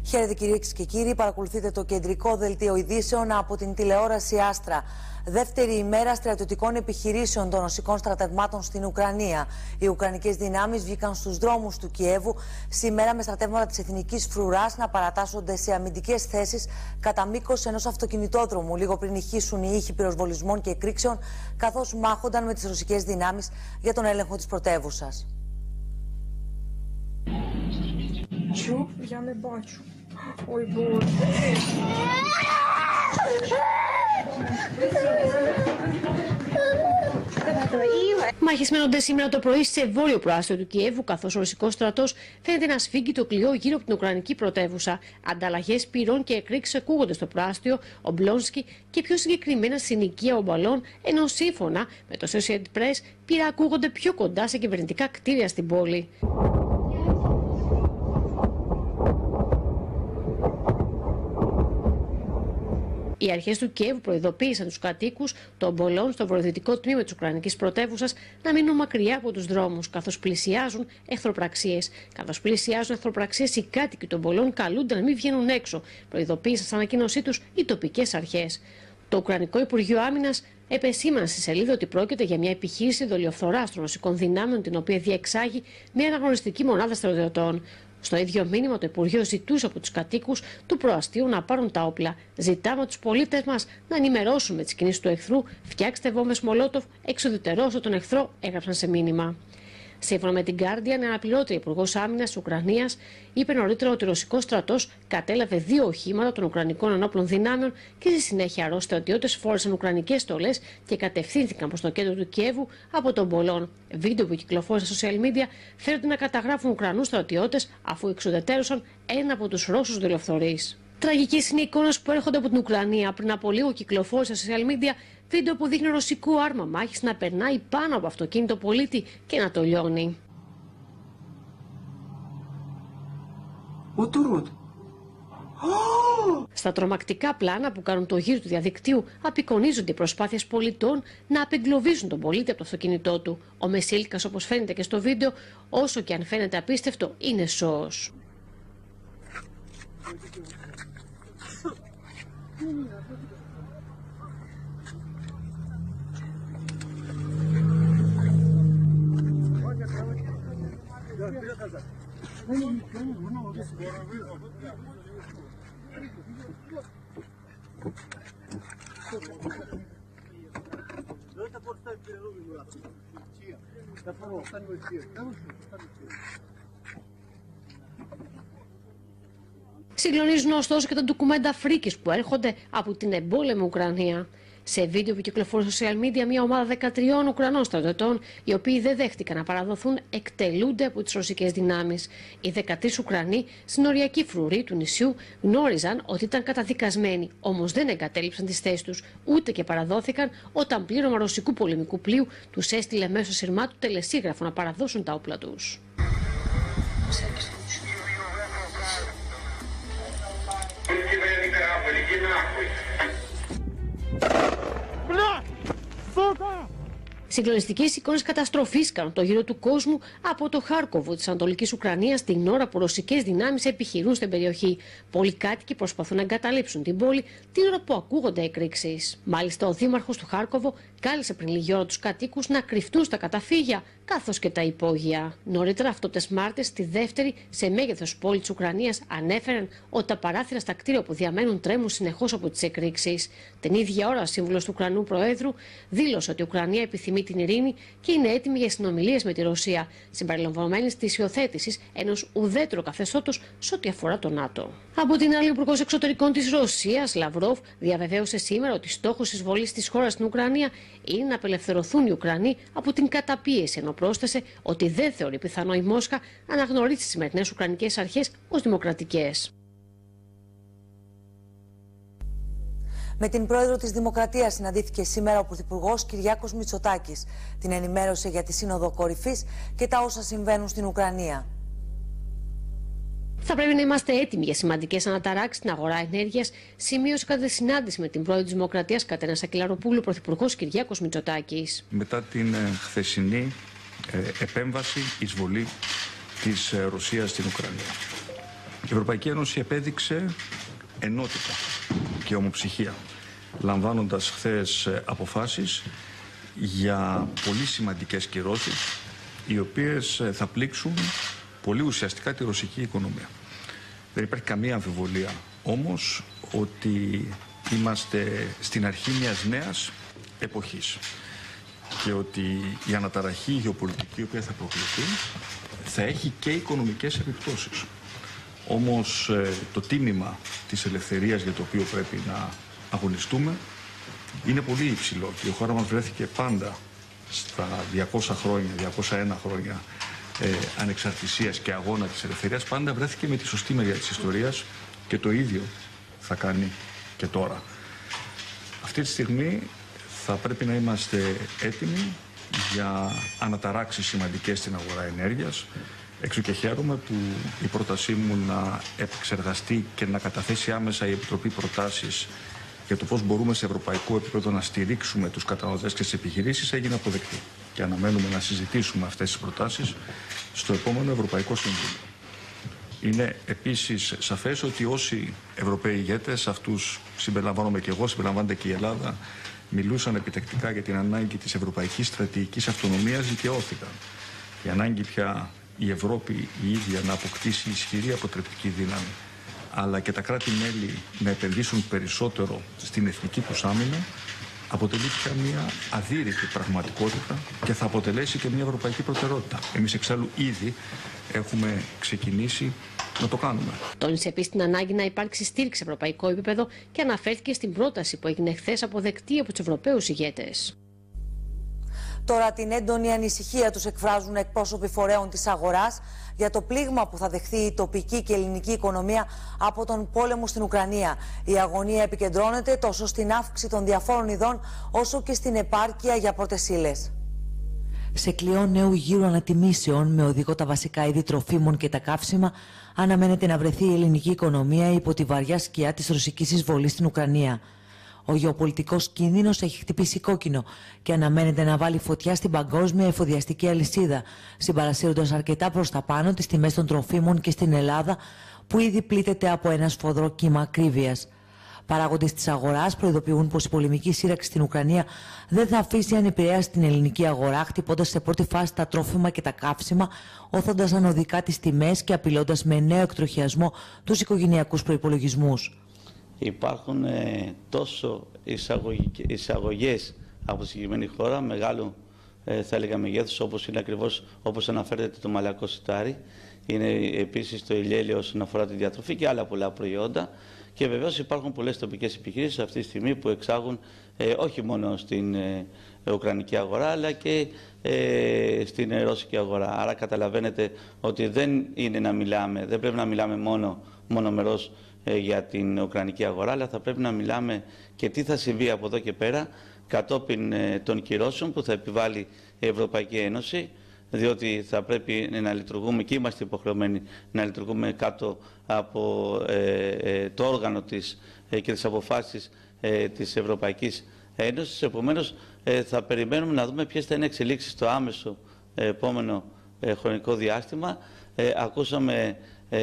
Χαίρετε κυρίες και κύριοι, παρακολουθείτε το κεντρικό δελτίο ειδήσεων από την τηλεόραση Άστρα. Δεύτερη ημέρα στρατιωτικών επιχειρήσεων των ρωσικών στρατευμάτων στην Ουκρανία. Οι ουκρανικές δυνάμεις βγήκαν στους δρόμους του Κιέβου σήμερα με στρατεύματα της Εθνικής Φρουράς να παρατάσσονται σε αμυντικές θέσεις κατά μήκος ενός αυτοκινητόδρομου, λίγο πριν ηχήσουν οι ήχοι πυροσβολισμών και εκρήξεων, καθώς μάχονταν με τις ρωσικές δυνάμεις για τον έλεγχο της πρωτεύουσας. Я не бачу. Ой, Боже. Μάχες μένονται σήμερα το πρωί σε βόρειο προάστιο του Κιέβου, καθώς ο ρωσικός στρατός φαίνεται να σφίγγει το κλειό γύρω από την Ουκρανική πρωτεύουσα. Ανταλλαγές πυρών και εκρήξεις ακούγονται στο προάστιο Ομπλόνσκι και πιο συγκεκριμένα στην οικία Ομπαλών, ενώ σύμφωνα με το Associated Press πύρα ακούγονται πιο κοντά σε κυβερνητικά κτίρια στην πόλη. Οι αρχές του Κιέβου προειδοποίησαν τους κατοίκους των Μπολών στο βορειοδυτικό τμήμα της Ουκρανικής πρωτεύουσας να μείνουν μακριά από τους δρόμους, καθώς πλησιάζουν εχθροπραξίες. Καθώς πλησιάζουν εχθροπραξίες, οι κάτοικοι των Μπολών καλούνται να μην βγαίνουν έξω, προειδοποίησαν στην ανακοίνωσή τους οι τοπικές αρχές. Το Ουκρανικό Υπουργείο Άμυνας επεσήμανε στη σελίδα ότι πρόκειται για μια επιχείρηση δολιοφθοράς των ρωσικών δυνάμεων, την οποία διεξάγει μια αναγνωριστική μονάδα στρατιωτών. Στο ίδιο μήνυμα, το Υπουργείο ζητούσε από τους κατοίκους του προαστίου να πάρουν τα όπλα. Ζητάμε τους πολίτες μας να ενημερώσουν με τις κινήσεις του εχθρού, φτιάξτε βόμβες Μολότοφ, εξουδετερώστε τον εχθρό, έγραψαν σε μήνυμα. Σύμφωνα με την Guardian, αναπληρώτρια υπουργός άμυνας της Ουκρανίας είπε νωρίτερα ότι ο ρωσικός στρατός κατέλαβε 2 οχήματα των Ουκρανικών ενόπλων δυνάμεων και στη συνέχεια Ρώσοι στρατιώτες φόρεσαν ουκρανικές στολές και κατευθύνθηκαν προς το κέντρο του Κιέβου από τον Μπολόν. Βίντεο που κυκλοφόρησε στα social media φέρονται να καταγράφουν Ουκρανούς στρατιώτες αφού εξουδετέρωσαν ένα από τους Ρώσους δολιοφθορείς. Τραγικές είναι οι εικόνες που έρχονται από την Ουκρανία. Πριν από λίγο κυκλοφόρησε στα social media βίντεο που δείχνει ρωσικό άρμα μάχης να περνάει πάνω από αυτοκίνητο πολίτη και να το λιώνει. Στα τρομακτικά πλάνα που κάνουν το γύρο του διαδικτύου απεικονίζονται οι προσπάθειες πολιτών να απεγκλωβίσουν τον πολίτη από το αυτοκίνητό του. Ο Μεσίλικας, όπως φαίνεται και στο βίντεο, όσο και αν φαίνεται απίστευτο, είναι σώος. Συγκλονίζουν ωστόσο και τα ντοκουμέντα φρίκης που έρχονται από την εμπόλεμη Ουκρανία. Σε βίντεο που κυκλοφόρησε στα social media, μια ομάδα 13 Ουκρανών στρατιωτών, οι οποίοι δεν δέχτηκαν να παραδοθούν, εκτελούνται από τις ρωσικές δυνάμεις. Οι 13 Ουκρανοί στην οριακή φρουρή του νησιού γνώριζαν ότι ήταν καταδικασμένοι, όμως δεν εγκατέλειψαν τις θέσεις τους, ούτε και παραδόθηκαν όταν πλήρωμα ρωσικού πολεμικού πλοίου τους έστειλε μέσω σειρμάτου τελεσίγραφο να παραδώσουν τα όπλα τους. Συγκλονιστικές εικόνες καταστροφής κάνουν το γύρο του κόσμου από το Χάρκοβο της Ανατολικής Ουκρανίας την ώρα που ρωσικές δυνάμεις επιχειρούν στην περιοχή. Πολλοί κάτοικοι προσπαθούν να εγκαταλείψουν την πόλη την ώρα που ακούγονται εκρήξεις. Μάλιστα, ο δήμαρχος του Χάρκοβο κάλεσε πριν λίγη ώρα τους κατοίκους να κρυφτούν στα καταφύγια καθώς και τα υπόγεια. Νωρίτερα, αυτόπτες μάρτυρες στη δεύτερη σε μέγεθος πόλη της Ουκρανίας ανέφεραν ότι τα παράθυρα στα κτίρια που διαμένουν τρέμουν συνεχώς από τις εκρήξεις. Την ίδια ώρα, σύμβουλος του Ουκρανού Προέδρου δήλωσε ότι η Ουκρανία επιθυμεί την ειρήνη και είναι έτοιμη για συνομιλίες με τη Ρωσία, συμπεριλαμβανομένης της υιοθέτησης ενός ουδέτερου καθεστώτος σε ό,τι αφορά το ΝΑΤΟ. Από την άλλη, ο Υπουργός Εξωτερικών της Ρωσίας, Λαυρόβ, διαβεβαίωσε σήμερα ότι στόχος εισβολής της χώρας στην Ουκρανία είναι να απελευθερωθούν οι Ουκρανοί από την καταπίεση, ενώ πρόσθεσε ότι δεν θεωρεί πιθανό η Μόσχα να αναγνωρίσει τις σημερινές Ουκρανικές αρχές ως δημοκρατικές. Με την πρόεδρο της Δημοκρατίας συναντήθηκε σήμερα ο Πρωθυπουργός Κυριάκος Μητσοτάκης. Την ενημέρωσε για τη Σύνοδο Κορυφής και τα όσα συμβαίνουν στην Ουκρανία. Θα πρέπει να είμαστε έτοιμοι για σημαντικές αναταράξεις στην αγορά ενέργειας, σημείωσε κατά τη συνάντηση με την πρόεδρο της Δημοκρατίας Κατερίνα Σακελαροπούλου ο Πρωθυπουργός Κυριάκος Μητσοτάκης. Μετά την χθεσινή επέμβαση, εισβολή της Ρωσίας στην Ουκρανία. Η Ευρωπαϊκή Ένωση επέδειξε ενότητα και ομοψυχία, λαμβάνοντας χθες αποφάσεις για πολύ σημαντικές κυρώσεις, οι οποίες θα πλήξουν πολύ ουσιαστικά τη ρωσική οικονομία. Δεν υπάρχει καμία αμφιβολία όμως ότι είμαστε στην αρχή μιας νέας εποχής και ότι η αναταραχή γεωπολιτική η οποία θα προκληθεί θα έχει και οικονομικές επιπτώσεις. Όμως το τίμημα της ελευθερίας για το οποίο πρέπει να αγωνιστούμε είναι πολύ υψηλό και η χώρα μας βρέθηκε πάντα στα 200 χρόνια, 201 χρόνια ανεξαρτησίας και αγώνα της ελευθερίας, πάντα βρέθηκε με τη σωστή μεριά της ιστορίας και το ίδιο θα κάνει και τώρα. Αυτή τη στιγμή θα πρέπει να είμαστε έτοιμοι για αναταράξεις σημαντικές στην αγορά ενέργειας. Έξω και χαίρομαι που η πρότασή μου να επεξεργαστεί και να καταθέσει άμεσα η Επιτροπή προτάσεις για το πώς μπορούμε σε ευρωπαϊκό επίπεδο να στηρίξουμε τους καταναλωτές και τις επιχειρήσεις έγινε αποδεκτή. Και αναμένουμε να συζητήσουμε αυτές τις προτάσεις στο επόμενο Ευρωπαϊκό Συμβούλιο. Είναι επίσης σαφές ότι όσοι Ευρωπαίοι ηγέτες, αυτούς συμπεριλαμβάνομαι και εγώ, συμπεριλαμβάνεται και η Ελλάδα, μιλούσαν επιτακτικά για την ανάγκη της ευρωπαϊκής στρατηγικής αυτονομίας, δικαιώθηκαν. Η ανάγκη πια η Ευρώπη η ίδια να αποκτήσει ισχυρή αποτρεπτική δύναμη, αλλά και τα κράτη-μέλη να επενδύσουν περισσότερο στην εθνική τους άμυνα, αποτελεί πια μια αδύρυτη πραγματικότητα και θα αποτελέσει και μια ευρωπαϊκή προτεραιότητα. Εμείς εξάλλου ήδη έχουμε ξεκινήσει να το κάνουμε. Τόνισε επίσης την ανάγκη να υπάρξει στήριξη σε ευρωπαϊκό επίπεδο και αναφέρθηκε στην πρόταση που έγινε χθες αποδεκτή από τους Ευρωπαίους ηγέτες. Τώρα την έντονη ανησυχία τους εκφράζουν εκπρόσωποι φορέων της αγοράς για το πλήγμα που θα δεχθεί η τοπική και ελληνική οικονομία από τον πόλεμο στην Ουκρανία. Η αγωνία επικεντρώνεται τόσο στην αύξηση των διαφόρων ειδών όσο και στην επάρκεια για πρώτες ύλες. Σε κλειό νέου γύρου ανατιμήσεων με οδηγό τα βασικά είδη τροφίμων και τα καύσιμα, αναμένεται να βρεθεί η ελληνική οικονομία υπό τη βαριά σκιά της ρωσικής εισβολής στην Ουκρανία. Ο γεωπολιτικός κίνδυνος έχει χτυπήσει κόκκινο και αναμένεται να βάλει φωτιά στην παγκόσμια εφοδιαστική αλυσίδα, συμπαρασύροντας αρκετά προς τα πάνω τις τιμές των τροφίμων και στην Ελλάδα, που ήδη πλήττεται από ένα σφοδρό κύμα ακρίβειας. Παράγοντες της αγοράς προειδοποιούν πως η πολεμική σύραξη στην Ουκρανία δεν θα αφήσει ανεπηρέαστη την ελληνική αγορά, χτυπώντας σε πρώτη φάση τα τρόφιμα και τα καύσιμα, όθοντας ανωδικά τις τιμές και απειλώντας με νέο εκτροχιασμό τους οικογενειακούς προϋπολογισμούς. Υπάρχουν τόσο εισαγωγές από τη συγκεκριμένη χώρα, μεγάλου θα έλεγα μεγέθους, όπως είναι ακριβώς όπως αναφέρεται το μαλακό σιτάρι. Είναι επίσης το ηλιέλαιο όσον αφορά τη διατροφή και άλλα πολλά προϊόντα. Και βεβαίως υπάρχουν πολλές τοπικές επιχειρήσεις αυτή τη στιγμή που εξάγουν όχι μόνο στην ουκρανική αγορά αλλά και στην ρώσικη αγορά. Άρα καταλαβαίνετε ότι δεν πρέπει να μιλάμε μονομερώς για την ουκρανική αγορά, αλλά θα πρέπει να μιλάμε και τι θα συμβεί από εδώ και πέρα κατόπιν των κυρώσεων που θα επιβάλλει η Ευρωπαϊκή Ένωση, διότι θα πρέπει να λειτουργούμε και είμαστε υποχρεωμένοι να λειτουργούμε κάτω από το όργανο της και τις αποφάσεις της Ευρωπαϊκής Ένωσης. Επομένως, θα περιμένουμε να δούμε ποιες θα είναι εξελίξεις στο άμεσο επόμενο χρονικό διάστημα. Ακούσαμε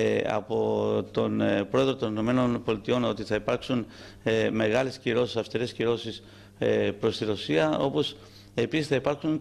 από τον πρόεδρο των ΗΠΑ ότι θα υπάρξουν μεγάλες κυρώσεις, αυστηρές κυρώσεις προς τη Ρωσία, όπως επίσης θα υπάρξει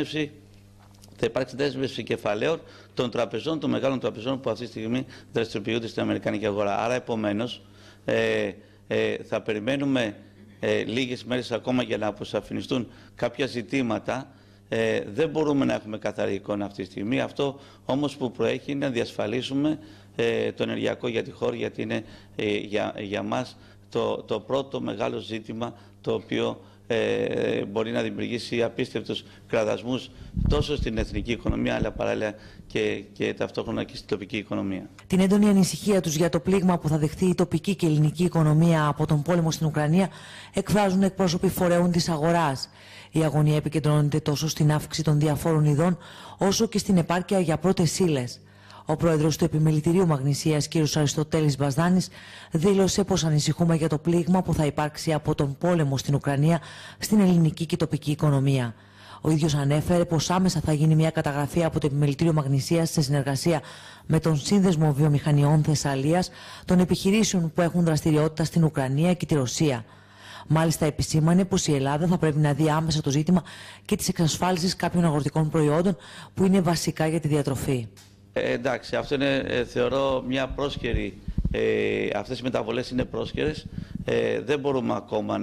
δέσμευση κεφαλαίων των τραπεζών, των μεγάλων τραπεζών που αυτή τη στιγμή δραστηριοποιούνται στην αμερικανική αγορά. Άρα, επομένως, θα περιμένουμε λίγες μέρες ακόμα για να αποσαφινιστούν κάποια ζητήματα. Δεν μπορούμε να έχουμε καθαρή εικόνα αυτή τη στιγμή. Αυτό όμως που προέχει είναι να διασφαλίσουμε το ενεργειακό για τη χώρα, γιατί είναι για μας το πρώτο μεγάλο ζήτημα το οποίο μπορεί να δημιουργήσει απίστευτους κραδασμούς τόσο στην εθνική οικονομία αλλά παράλληλα και ταυτόχρονα και στην τοπική οικονομία. Την έντονη ανησυχία τους για το πλήγμα που θα δεχθεί η τοπική και ελληνική οικονομία από τον πόλεμο στην Ουκρανία εκφράζουν εκπρόσωποι φορέων της αγοράς. Η αγωνία επικεντρώνεται τόσο στην αύξηση των διαφόρων ειδών όσο και στην επάρκεια για πρώτες ύλες. Ο πρόεδρος του Επιμελητηρίου Μαγνησίας, κ. Αριστοτέλης Μπαζδάνης, δήλωσε πως ανησυχούμε για το πλήγμα που θα υπάρξει από τον πόλεμο στην Ουκρανία στην ελληνική και τοπική οικονομία. Ο ίδιος ανέφερε πως άμεσα θα γίνει μια καταγραφή από το Επιμελητήριο Μαγνησίας σε συνεργασία με τον Σύνδεσμο Βιομηχανιών Θεσσαλίας των επιχειρήσεων που έχουν δραστηριότητα στην Ουκρανία και τη Ρωσία. Μάλιστα, επισήμανε πως η Ελλάδα θα πρέπει να δει άμεσα το ζήτημα και της εξασφάλισης κάποιων αγροτικών προϊόντων που είναι βασικά για τη διατροφή. Εντάξει, αυτό είναι, θεωρώ, μια πρόσκαιρη. Αυτές οι μεταβολές είναι πρόσκαιρες. Δεν μπορούμε ακόμα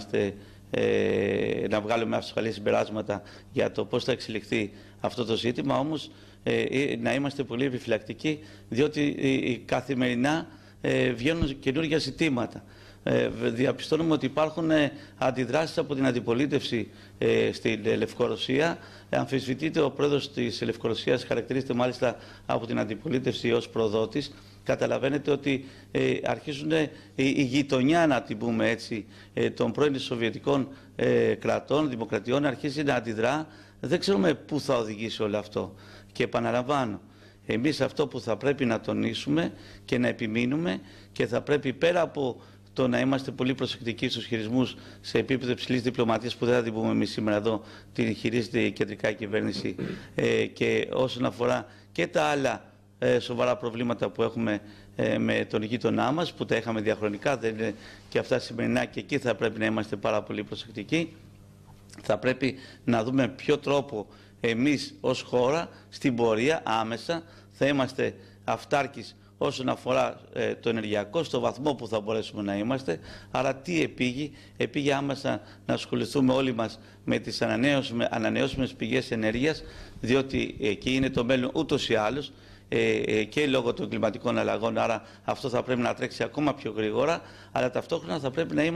να βγάλουμε ασφαλή συμπεράσματα για το πώς θα εξελιχθεί αυτό το ζήτημα, όμως να είμαστε πολύ επιφυλακτικοί, διότι καθημερινά βγαίνουν καινούργια ζητήματα. Διαπιστώνουμε ότι υπάρχουν αντιδράσεις από την αντιπολίτευση στην Λευκορωσία. Αμφισβητείται ο πρόεδρος της Λευκορωσίας, χαρακτηρίζεται μάλιστα από την αντιπολίτευση ως προδότης. Καταλαβαίνετε ότι αρχίζουν η γειτονιά, να την πούμε έτσι, των πρώην Σοβιετικών κρατών, δημοκρατιών, αρχίζει να αντιδρά. Δεν ξέρουμε πού θα οδηγήσει όλο αυτό. Και επαναλαμβάνω, εμείς αυτό που θα πρέπει να τονίσουμε και να επιμείνουμε, και θα πρέπει πέρα από το να είμαστε πολύ προσεκτικοί στους χειρισμούς σε επίπεδο υψηλής διπλωματίας, που δεν θα την πούμε εμείς σήμερα εδώ, την χειρίζεται η κεντρικά κυβέρνηση, και όσον αφορά και τα άλλα σοβαρά προβλήματα που έχουμε με τον γείτονά μας, που τα είχαμε διαχρονικά, δεν είναι και αυτά σημερινά, και εκεί θα πρέπει να είμαστε πάρα πολύ προσεκτικοί. Θα πρέπει να δούμε ποιο τρόπο εμείς ως χώρα στην πορεία άμεσα θα είμαστε αυτάρκης όσον αφορά το ενεργειακό, στο βαθμό που θα μπορέσουμε να είμαστε. Άρα τι επήγει άμεσα να ασχοληθούμε όλοι μας με τις ανανεώσιμες πηγές ενέργειας, διότι εκεί είναι το μέλλον ούτως ή άλλως, και λόγω των κλιματικών αλλαγών, άρα αυτό θα πρέπει να τρέξει ακόμα πιο γρήγορα, αλλά ταυτόχρονα θα πρέπει να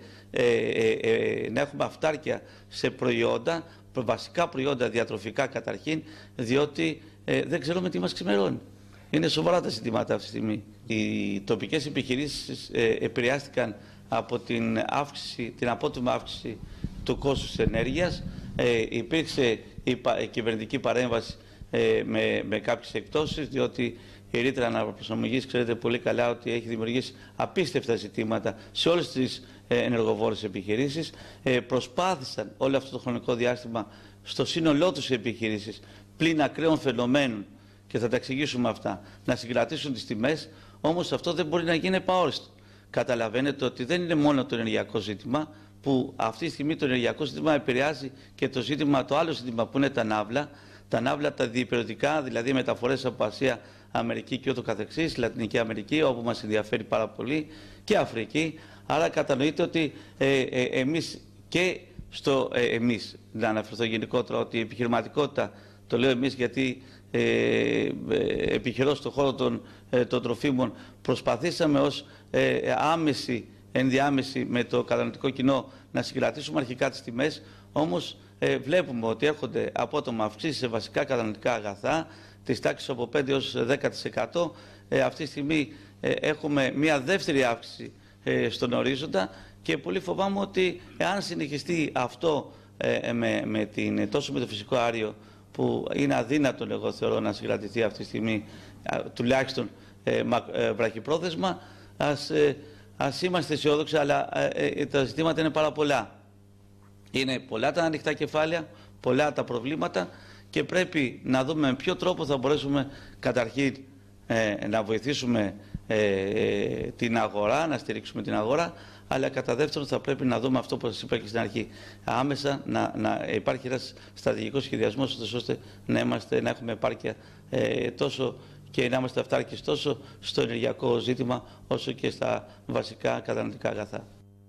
έχουμε αυτάρκεια σε προϊόντα, βασικά προϊόντα διατροφικά καταρχήν, διότι δεν ξέρουμε τι μας ξημερώνει. Είναι σοβαρά τα ζητήματα αυτή τη στιγμή. Οι τοπικές επιχειρήσεις επηρεάστηκαν από την απότομα αύξηση του κόστους ενέργειας. Υπήρξε η κυβερνητική παρέμβαση με κάποιες εκπτώσεις, διότι η ρήτρα αναπροσαρμογής, ξέρετε πολύ καλά ότι έχει δημιουργήσει απίστευτα ζητήματα σε όλες τις ενεργοβόρες επιχειρήσεις. Προσπάθησαν όλο αυτό το χρονικό διάστημα στο σύνολό τους οι επιχειρήσεις, πλην ακραίων φαινομένων, και θα τα εξηγήσουμε αυτά, να συγκρατήσουν τις τιμές, όμως αυτό δεν μπορεί να γίνει επαόριστο. Καταλαβαίνετε ότι δεν είναι μόνο το ενεργειακό ζήτημα, που αυτή τη στιγμή το ενεργειακό ζήτημα επηρεάζει και το άλλο ζήτημα που είναι τα ναύλα. Τα ναύλα, τα διπεριοδικά, δηλαδή μεταφορές από Ασία, Αμερική και ούτω καθεξής, Λατινική Αμερική, όπου μας ενδιαφέρει πάρα πολύ, και Αφρική. Άρα κατανοείτε ότι εμείς, να αναφερθώ γενικότερα, ότι η επιχειρηματικότητα, το λέω εμείς γιατί επιχειρώ στον χώρο των τροφίμων, προσπαθήσαμε ως ενδιάμεση με το καταναλωτικό κοινό να συγκρατήσουμε αρχικά τις τιμές, όμως βλέπουμε ότι έρχονται απότομα αυξήσεις σε βασικά καταναλωτικά αγαθά της τάξης από 5 έως 10%. Αυτή τη στιγμή έχουμε μια δεύτερη αύξηση στον ορίζοντα, και πολύ φοβάμαι ότι αν συνεχιστεί αυτό τόσο με το φυσικό αέριο, που είναι αδύνατο, εγώ θεωρώ, να συγκρατηθεί αυτή τη στιγμή, τουλάχιστον βραχυπρόθεσμα, ας είμαστε αισιόδοξοι, αλλά τα ζητήματα είναι πάρα πολλά. Είναι πολλά τα ανοιχτά κεφάλαια, πολλά τα προβλήματα, και πρέπει να δούμε με ποιο τρόπο θα μπορέσουμε καταρχήν να βοηθήσουμε την αγορά, να στηρίξουμε την αγορά, αλλά κατά δεύτερον θα πρέπει να δούμε αυτό που σας είπα και στην αρχή. Άμεσα να υπάρχει ένας στρατηγικός σχεδιασμός, ώστε να έχουμε επάρκεια τόσο και να είμαστε αυτάρκεις τόσο στο ενεργειακό ζήτημα, όσο και στα βασικά καταναλωτικά αγαθά.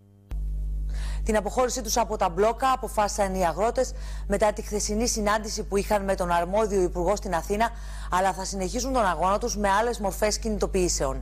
Την αποχώρησή τους από τα μπλόκα αποφάσισαν οι αγρότες μετά τη χθεσινή συνάντηση που είχαν με τον αρμόδιο υπουργό στην Αθήνα, αλλά θα συνεχίσουν τον αγώνα τους με άλλες μορφές κινητοποιήσεων.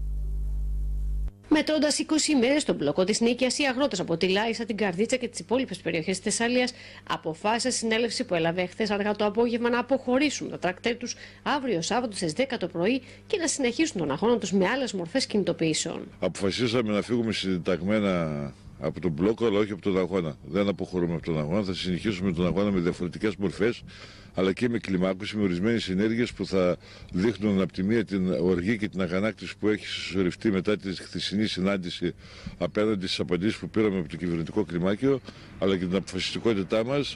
Μετρώντας 20 ημέρες στον μπλόκο της Νίκαιας, οι αγρότες από τη Λάρισα, την Καρδίτσα και τις υπόλοιπες περιοχές της Θεσσαλίας αποφάσισαν συνέλευση που έλαβε χθες αργά το απόγευμα να αποχωρήσουν τα τρακτέρ τους αύριο Σάββατο στις 10 το πρωί και να συνεχίσουν τον αγώνα τους με άλλες μορφές κινητοποιήσεων. Αποφασίσαμε να φύγουμε συντεταγμένα από τον μπλόκο, αλλά όχι από τον αγώνα. Δεν αποχωρούμε από τον αγώνα, θα συνεχίσουμε τον αγώνα με διαφορετικές μορφές, αλλά και με κλιμάκωση, με ορισμένες ενέργειες που θα δείχνουν από τη μία την οργή και την αγανάκτηση που έχει συσσωρευτεί μετά τη χθεσινή συνάντηση απέναντι στις απαντήσεις που πήραμε από το κυβερνητικό κλιμάκιο, αλλά και την αποφασιστικότητά μας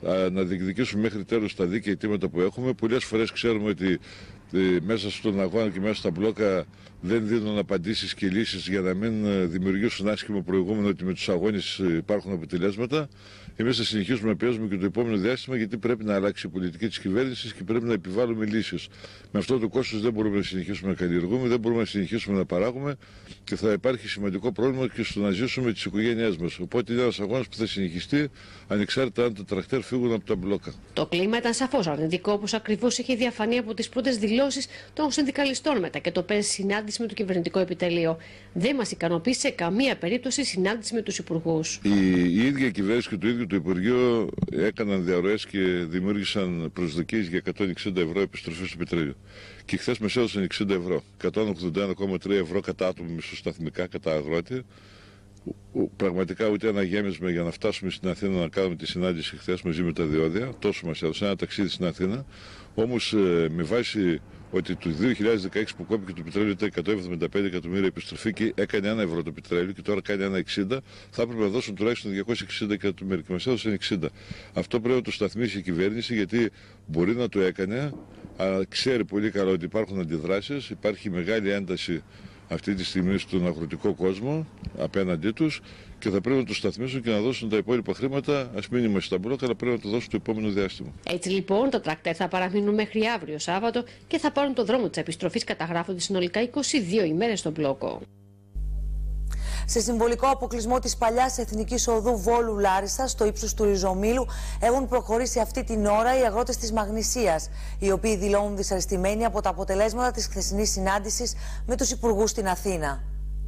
να διεκδικήσουμε μέχρι τέλους τα δίκαια αιτήματα που έχουμε. Πολλές φορές ξέρουμε ότι μέσα στον αγώνα και μέσα στα μπλόκα δεν δίνουν απαντήσεις και λύσεις για να μην δημιουργήσουν άσχημο προηγούμενο ότι με τους αγώνες υπάρχουν αποτελέσματα. Εμείς θα συνεχίσουμε να πιέζουμε και το επόμενο διάστημα, γιατί πρέπει να αλλάξει η πολιτική της κυβέρνησης και πρέπει να επιβάλλουμε λύσεις. Με αυτό το κόστος δεν μπορούμε να συνεχίσουμε να καλλιεργούμε, δεν μπορούμε να συνεχίσουμε να παράγουμε και θα υπάρχει σημαντικό πρόβλημα και στο να ζήσουμε τις οικογένειές μας. Οπότε είναι ένας αγώνας που θα συνεχιστεί ανεξάρτητα αν τα τρακτέρ φύγουν από τα μπλόκα. Το κλίμα ήταν σαφώς αρνητικό, όπως ακριβώς είχε διαφανεί από τις πρώτες δηλώσεις των συνδικαλιστών μετά και το πέρσι συνάντηση με το κυβερνητικό επιτελείο. Δεν μας ικανοποίησε σε καμία περίπτωση συνάντηση με τους υπουργούς. Η ίδια κυβέρνηση και το ίδιο το Υπουργείο έκαναν διαρροές και δημιούργησαν προσδοκίες για 160 ευρώ επιστροφή στο πετρέλαιο. Και χθες μας έδωσαν 60 ευρώ. 181,3 ευρώ κατά άτομο μισοσταθμικά, κατά αγρότη. Πραγματικά ούτε ένα γέμισμα για να φτάσουμε στην Αθήνα να κάνουμε τη συνάντηση χθες μαζί με τα διόδια. Τόσο μας έδωσαν, ένα ταξίδι στην Αθήνα. Όμως με βάση ότι το 2016 που κόπηκε το πετρέλαιο ήταν 175 εκατομμύρια επιστροφή και έκανε 1 ευρώ το πετρέλαιο και τώρα κάνει 1,60, θα έπρεπε να δώσουν τουλάχιστον 260 εκατομμύρια και μας έδωσαν 60. Αυτό πρέπει να το σταθμίσει η κυβέρνηση, γιατί μπορεί να το έκανε, αλλά ξέρει πολύ καλά ότι υπάρχουν αντιδράσεις, υπάρχει μεγάλη ένταση αυτή τη στιγμή στον αγροτικό κόσμο απέναντί τους και θα πρέπει να το σταθμίσουν και να δώσουν τα υπόλοιπα χρήματα. Ας μην είμαστε στα μπλόκα, αλλά πρέπει να το δώσουν το επόμενο διάστημα. Έτσι λοιπόν, τα τρακτέρ θα παραμείνουν μέχρι αύριο Σάββατο και θα πάρουν το δρόμο της επιστροφής. Καταγράφονται συνολικά 22 ημέρες στον μπλόκο. Σε συμβολικό αποκλεισμό της παλιάς Εθνικής Οδού Βόλου Λάρισα, στο ύψος του Ριζομήλου, έχουν προχωρήσει αυτή την ώρα οι αγρότες της Μαγνησίας, οι οποίοι δηλώνουν δυσαρεστημένοι από τα αποτελέσματα της χθεσινής συνάντησης με τους υπουργούς στην Αθήνα.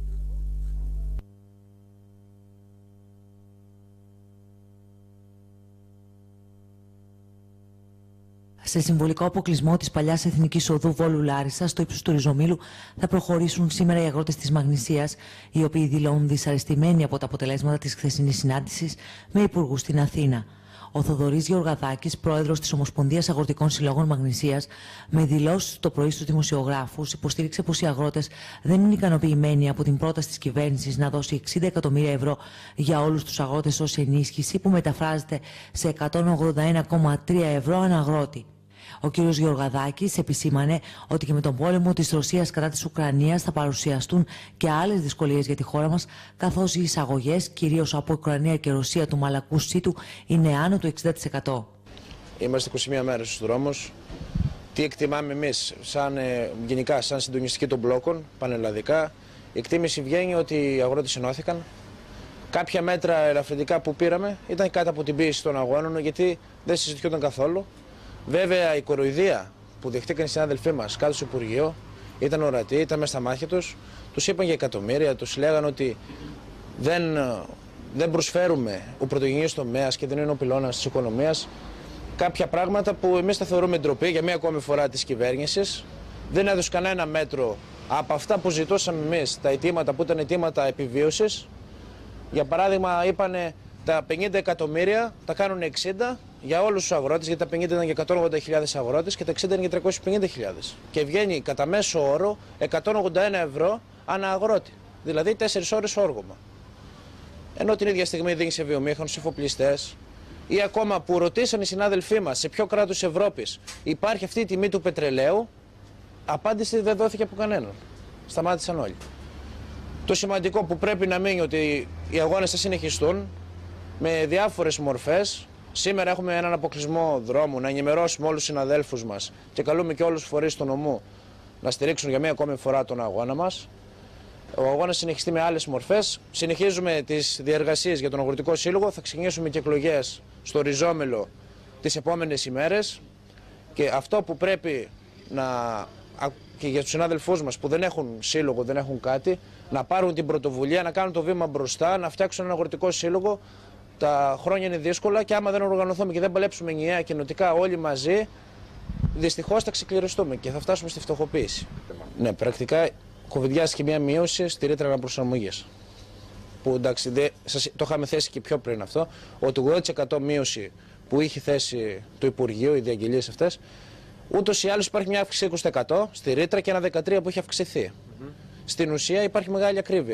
Σε συμβολικό αποκλεισμό της παλιάς Εθνικής Οδού Βόλου Λάρισα, στο ύψος του Ριζομήλου, θα προχωρήσουν σήμερα οι αγρότες της Μαγνησίας, οι οποίοι δηλώνουν δυσαρεστημένοι από τα αποτελέσματα της χθεσινής συνάντησης με υπουργούς στην Αθήνα. Ο Θοδωρής Γεωργαδάκης, πρόεδρος της Ομοσπονδίας Αγροτικών Συλλόγων Μαγνησίας, με δηλώσεις το πρωί στους δημοσιογράφους, υποστήριξε πως οι αγρότες δεν είναι ικανοποιημένοι από την πρόταση της κυβέρνησης να δώσει 60 εκατομμύρια ευρώ για όλους τους αγρότες ως ενίσχυση, που μεταφράζεται σε 181,3 ευρώ ανά αγρότη. Ο κ. Γεωργαδάκης επισήμανε ότι και με τον πόλεμο της Ρωσίας κατά της Ουκρανίας θα παρουσιαστούν και άλλες δυσκολίες για τη χώρα μας, καθώς οι εισαγωγές, κυρίως από Ουκρανία και Ρωσία, του μαλακού σίτου είναι άνω του 60%. Είμαστε 21 μέρες στους δρόμους. Τι εκτιμάμε εμείς, γενικά σαν συντονιστική των μπλόκων, πανελλαδικά? Η εκτίμηση βγαίνει ότι οι αγρότες ενώθηκαν. Κάποια μέτρα ελαφρυντικά που πήραμε ήταν κάτω από την πίεση των αγώνων, γιατί δεν συζητιόταν καθόλου. Βέβαια, η κοροϊδία που δεχτήκαν οι συνάδελφοί μας κάτω στο Υπουργείο ήταν ορατή, ήταν μέσα στα μάτια τους. Τους είπαν για εκατομμύρια, τους λέγαν ότι δεν προσφέρουμε ο πρωτογενής τομέας και δεν είναι ο πυλώνας της οικονομίας. Κάποια πράγματα που εμείς τα θεωρούμε ντροπή για μία ακόμη φορά της κυβέρνησης. Δεν έδωσε κανένα μέτρο από αυτά που ζητούσαμε εμείς, τα αιτήματα που ήταν αιτήματα επιβίωσης. Για παράδειγμα, είπανε τα 50 εκατομμύρια τα κάνουν 60 για όλους τους αγρότες, γιατί τα 50 ήταν για 180.000 αγρότες και τα 60 είναι για 350.000. Και βγαίνει κατά μέσο όρο 181 ευρώ ανά αγρότη, δηλαδή 4 ώρες όργωμα. Ενώ την ίδια στιγμή δίνει σε βιομήχανους, σε εφοπλιστές, ή ακόμα που ρωτήσαν οι συνάδελφοί μας σε ποιο κράτος Ευρώπης υπάρχει αυτή η τιμή του πετρελαίου, απάντηση δεν δόθηκε από κανέναν. Σταμάτησαν όλοι. Το σημαντικό που πρέπει να μείνει ότι οι αγώνες θα συνεχιστούν με διάφορες μορφές. Σήμερα έχουμε έναν αποκλεισμό δρόμου, να ενημερώσουμε όλους τους συναδέλφους μας και καλούμε και όλους τους φορείς του νομού να στηρίξουν για μία ακόμη φορά τον αγώνα μας. Ο αγώνας συνεχιστεί με άλλες μορφές. Συνεχίζουμε τις διεργασίες για τον Αγροτικό Σύλλογο. Θα ξεκινήσουμε και εκλογές στο Ριζόμελο τις επόμενες ημέρες. Και αυτό που πρέπει και για τους συνάδελφούς μας που δεν έχουν σύλλογο, δεν έχουν κάτι, να πάρουν την πρωτοβουλία, να κάνουν το βήμα μπροστά, να φτιάξουν ένα Αγροτικό Σύλλογο. Τα χρόνια είναι δύσκολα και άμα δεν οργανωθούμε και δεν παλέψουμε ενιαία κοινοτικά όλοι μαζί, δυστυχώς θα ξεκληριστούμε και θα φτάσουμε στη φτωχοποίηση. Ναι, πρακτικά κουβεντιάστηκε μια μείωση στη ρήτρα αναπροσαρμογής. Που εντάξει, το είχαμε θέσει και πιο πριν αυτό, ότι 80% μείωση που είχε θέσει το Υπουργείο, οι διαγγελίες αυτές, ούτως ή άλλως υπάρχει μια αύξηση 20% στη ρήτρα και ένα 13% που έχει αυξηθεί. Στην ουσία υπάρχει μεγάλη ακρίβεια.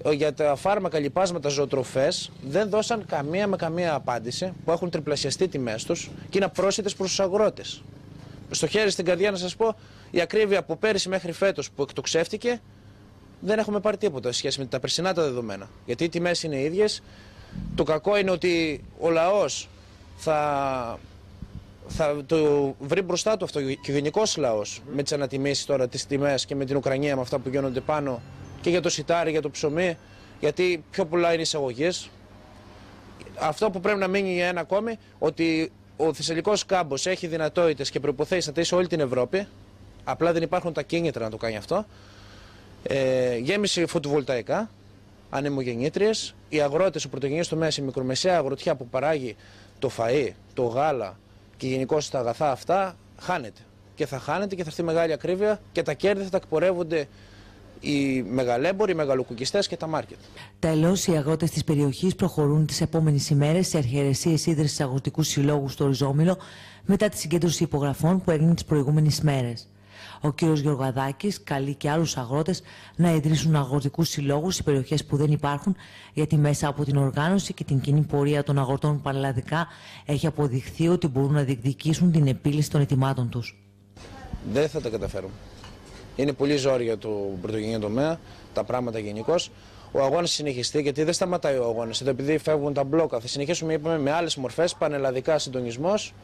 Για τα φάρμακα, λιπάσματα, ζωοτροφές δεν δώσαν καμία απάντηση, που έχουν τριπλασιαστεί τιμές τους και είναι απρόσιτες προς τους αγρότες. Στο χέρι στην καρδιά να σας πω, η ακρίβεια από πέρυσι μέχρι φέτος που εκτοξεύτηκε, δεν έχουμε πάρει τίποτα σε σχέση με τα περσινά τα δεδομένα. Γιατί οι τιμές είναι ίδιες. Το κακό είναι ότι ο λαός θα το βρει μπροστά του αυτό και ο γενικός λαός με τις ανατιμήσεις τώρα, τις τιμές και με την Ουκρανία, με αυτά που γίνονται πάνω και για το σιτάρι, για το ψωμί, γιατί πιο πολλά είναι εισαγωγές. Αυτό που πρέπει να μείνει για ένα ακόμη, ότι ο Θεσσαλικός κάμπος έχει δυνατότητες και προϋποθέσεις να ταΐσει όλη την Ευρώπη, απλά δεν υπάρχουν τα κίνητρα να το κάνει αυτό. Γέμιση φωτοβολταϊκά, ανεμογεννήτριες, οι αγρότες, ο πρωτογενής τομέας, η μικρομεσαία αγροτιά που παράγει το φαΐ, το γάλα και γενικώς τα αγαθά αυτά, χάνεται. Και θα χάνεται και θα έρθει μεγάλη ακρίβεια και τα κέρδη θα τα εκπορεύονται οι μεγαλέμποροι, οι μεγαλοκουκιστές και τα μάρκετ. Τέλος, οι αγρότες της περιοχής προχωρούν τις επόμενες ημέρες σε αρχαιρεσίες ίδρυσης αγροτικού συλλόγου στο Ριζόμυλο μετά τη συγκέντρωση υπογραφών που έγινε τις προηγούμενες μέρες. Ο κ. Γεωργαδάκης καλεί και άλλους αγρότες να ιδρύσουν αγροτικούς συλλόγους σε περιοχές που δεν υπάρχουν, γιατί μέσα από την οργάνωση και την κοινή πορεία των αγροτών πανελλαδικά έχει αποδειχθεί ότι μπορούν να διεκδικήσουν την επίλυση των αιτημάτων τους. Δεν θα τα καταφέρουμε. Είναι πολύ ζόρι για το πρωτογενή τομέα, τα πράγματα γενικώς. Ο αγώνας συνεχιστεί, γιατί δεν σταματάει ο αγώνας. Εδώ, επειδή φεύγουν τα μπλόκα, θα συνεχίσουμε, είπαμε, με άλλες μορφές, πανελλαδικά συντονισμός.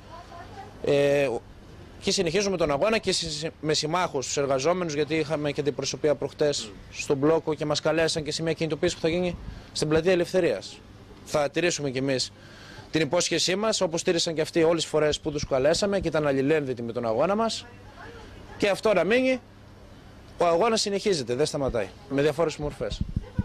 Και συνεχίζουμε τον αγώνα και με συμμάχους, τους εργαζόμενους, γιατί είχαμε και την προσωπία προχτές στον μπλόκο και μας καλέσαν και σε μια κινητοποίηση που θα γίνει στην Πλατεία Ελευθερίας. Θα τηρήσουμε κι εμείς την υπόσχεσή μας, όπως τήρησαν και αυτοί όλες τις φορές που τους καλέσαμε και ήταν αλληλένδετοι με τον αγώνα μας. Και αυτό να μείνει, ο αγώνας συνεχίζεται, δεν σταματάει, με διάφορες μορφές.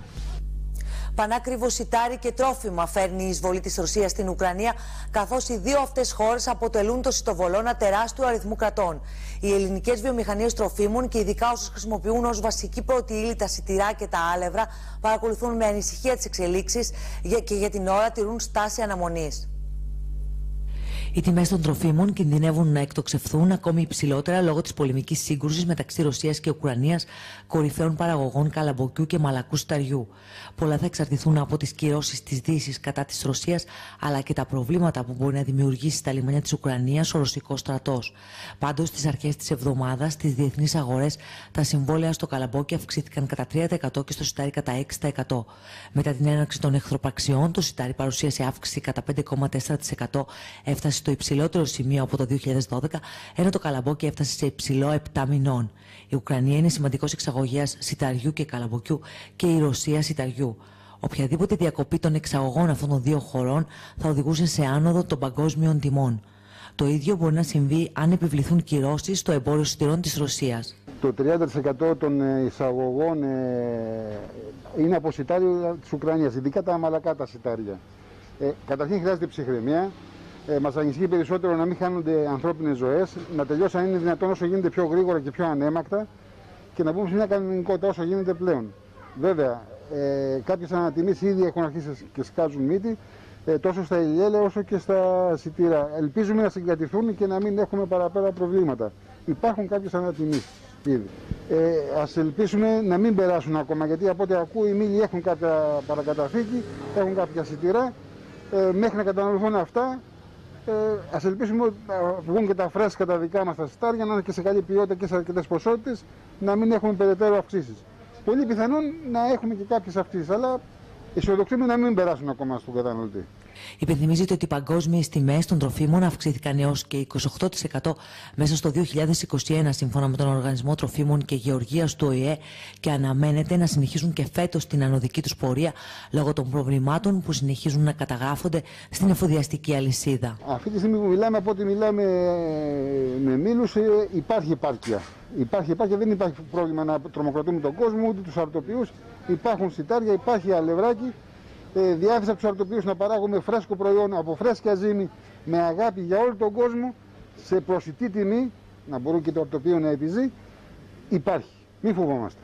Πανάκριβο σιτάρι και τρόφιμα φέρνει η εισβολή της Ρωσίας στην Ουκρανία, καθώς οι δύο αυτές χώρες αποτελούν το σιτοβολώνα τεράστιου αριθμού κρατών. Οι ελληνικές βιομηχανίες τροφίμων και ειδικά όσες χρησιμοποιούν ως βασική πρώτη ύλη τα σιτηρά και τα άλευρα παρακολουθούν με ανησυχία τις εξελίξεις και για την ώρα τηρούν στάση αναμονής. Οι τιμές των τροφίμων κινδυνεύουν να εκτοξευθούν ακόμη υψηλότερα λόγω της πολεμικής σύγκρουσης μεταξύ Ρωσίας και Ουκρανίας, κορυφαίων παραγωγών καλαμποκιού και μαλακού σιταριού. Πολλά θα εξαρτηθούν από τις κυρώσεις της Δύσης κατά της Ρωσίας, αλλά και τα προβλήματα που μπορεί να δημιουργήσει στα λιμάνια της Ουκρανίας ο ρωσικός στρατός. Πάντως, στις αρχές της εβδομάδας, στις διεθνείς αγορές, τα συμβόλαια στο καλαμπόκι αυξήθηκαν κατά 3% και στο σιτάρι κατά 6%. Μετά την έναρξη των εχθροπραξιών, το σιτάρι παρουσίασε αύξηση κατά 5,4%, έφτασε στο υψηλότερο σημείο από το 2012, ενώ το καλαμπόκι έφτασε σε υψηλό 7 μηνών. Η Ουκρανία είναι σημαντικός εξαγωγέας σιταριού και καλαμποκιού και η Ρωσία σιταριού. Οποιαδήποτε διακοπή των εξαγωγών αυτών των δύο χωρών θα οδηγούσε σε άνοδο των παγκόσμιων τιμών. Το ίδιο μπορεί να συμβεί αν επιβληθούν κυρώσεις στο εμπόριο σιτηρών της Ρωσίας. Το 30% των εισαγωγών είναι από σιτάρια της Ουκρανίας, ειδικά τα μαλακά τα σιτάρια. Καταρχήν χρειάζεται ψυχραιμία. Μας ανησυχεί περισσότερο να μην χάνονται ανθρώπινες ζωές, να τελειώσει αν είναι δυνατόν όσο γίνεται πιο γρήγορα και πιο ανέμακτα και να μπούμε σε μια κανονικότητα όσο γίνεται πλέον. Βέβαια, κάποιες ανατιμήσεις ήδη έχουν αρχίσει και σκάζουν μύτη, τόσο στα ηλιέλαια όσο και στα σιτήρα. Ελπίζουμε να συγκρατηθούν και να μην έχουμε παραπέρα προβλήματα. Υπάρχουν κάποιες ανατιμήσεις ήδη. Ας ελπίσουμε να μην περάσουν ακόμα, γιατί από ό,τι ακούω οι μήλοι έχουν κάποια παρακαταθήκη, έχουν κάποια σιτήρα, μέχρι να καταναλωθούν αυτά. Ας ελπίσουμε ότι βγουν και τα φρέσκα τα δικά μας τα σιτάρια, να είναι και σε καλή ποιότητα και σε αρκετές ποσότητες, να μην έχουμε περαιτέρω αυξήσεις. Πολύ πιθανόν να έχουμε και κάποιες αυξήσεις, αλλά αισιοδοξούμε να μην περάσουν ακόμα στον καταναλωτή. Υπενθυμίζεται ότι οι παγκόσμιες τιμές των τροφίμων αυξήθηκαν έως και 28% μέσα στο 2021, σύμφωνα με τον Οργανισμό Τροφίμων και Γεωργίας του ΟΗΕ, και αναμένεται να συνεχίσουν και φέτος την ανωδική τους πορεία λόγω των προβλημάτων που συνεχίζουν να καταγράφονται στην εφοδιαστική αλυσίδα. Αυτή τη στιγμή που μιλάμε, από ό,τι μιλάμε με μήλους, υπάρχει επάρκεια. Δεν υπάρχει πρόβλημα να τρομοκρατούμε τον κόσμο, ούτε τους αρτοποιούς. Υπάρχουν σιτάρια, υπάρχει αλευράκι. Διάθεση από τους αρτοποιούς να παράγουμε φρέσκο προϊόν από φρέσκια ζύμη με αγάπη για όλο τον κόσμο σε προσιτή τιμή, να μπορούν και το αρτοπείο να επιζεί, υπάρχει. Μην φοβόμαστε.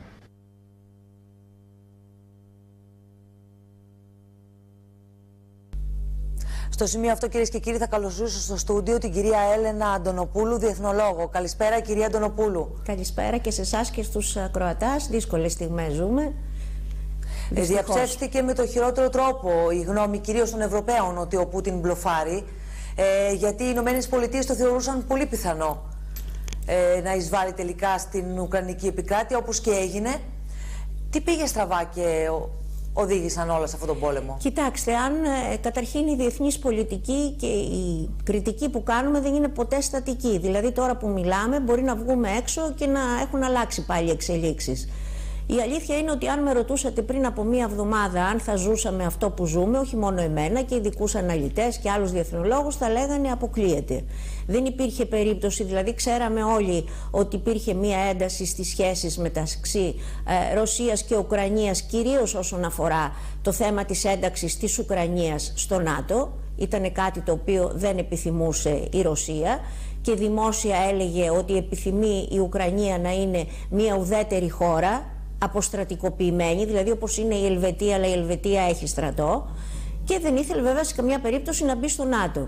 Στο σημείο αυτό, κυρίες και κύριοι, θα καλωσορίσω στο στούντιο την κυρία Έλενα Αντωνοπούλου, διεθνολόγο. Καλησπέρα, κυρία Αντωνοπούλου. Καλησπέρα και σε εσάς και στους ακροατάς. Δύσκολες στιγμές ζούμε. Διαψεύστηκε με το χειρότερο τρόπο η γνώμη κυρίως των Ευρωπαίων ότι ο Πούτιν μπλοφάρει, γιατί οι Ηνωμένες Πολιτείες το θεωρούσαν πολύ πιθανό να εισβάλλει τελικά στην Ουκρανική επικράτεια, όπως και έγινε. Τι πήγε στραβά και οδήγησαν όλα σε αυτόν τον πόλεμο? Κοιτάξτε, αν καταρχήν η διεθνής πολιτική και η κριτική που κάνουμε δεν είναι ποτέ στατική. Δηλαδή τώρα που μιλάμε μπορεί να βγούμε έξω και να έχουν αλλάξει πάλι εξελίξεις. Η αλήθεια είναι ότι αν με ρωτούσατε πριν από μία εβδομάδα αν θα ζούσαμε αυτό που ζούμε, όχι μόνο εμένα και ειδικούς αναλυτές και άλλους διεθνολόγους, θα λέγανε αποκλείεται. Δεν υπήρχε περίπτωση, δηλαδή ξέραμε όλοι ότι υπήρχε μία ένταση στις σχέσεις μεταξύ Ρωσίας και Ουκρανίας, κυρίως όσον αφορά το θέμα της ένταξης της Ουκρανίας στο ΝΑΤΟ. Ήταν κάτι το οποίο δεν επιθυμούσε η Ρωσία και δημόσια έλεγε ότι επιθυμεί η Ουκρανία να είναι μία ουδέτερη χώρα, αποστρατικοποιημένη, δηλαδή όπως είναι η Ελβετία, αλλά η Ελβετία έχει στρατό, και δεν ήθελε βέβαια σε καμιά περίπτωση να μπει στο ΝΑΤΟ.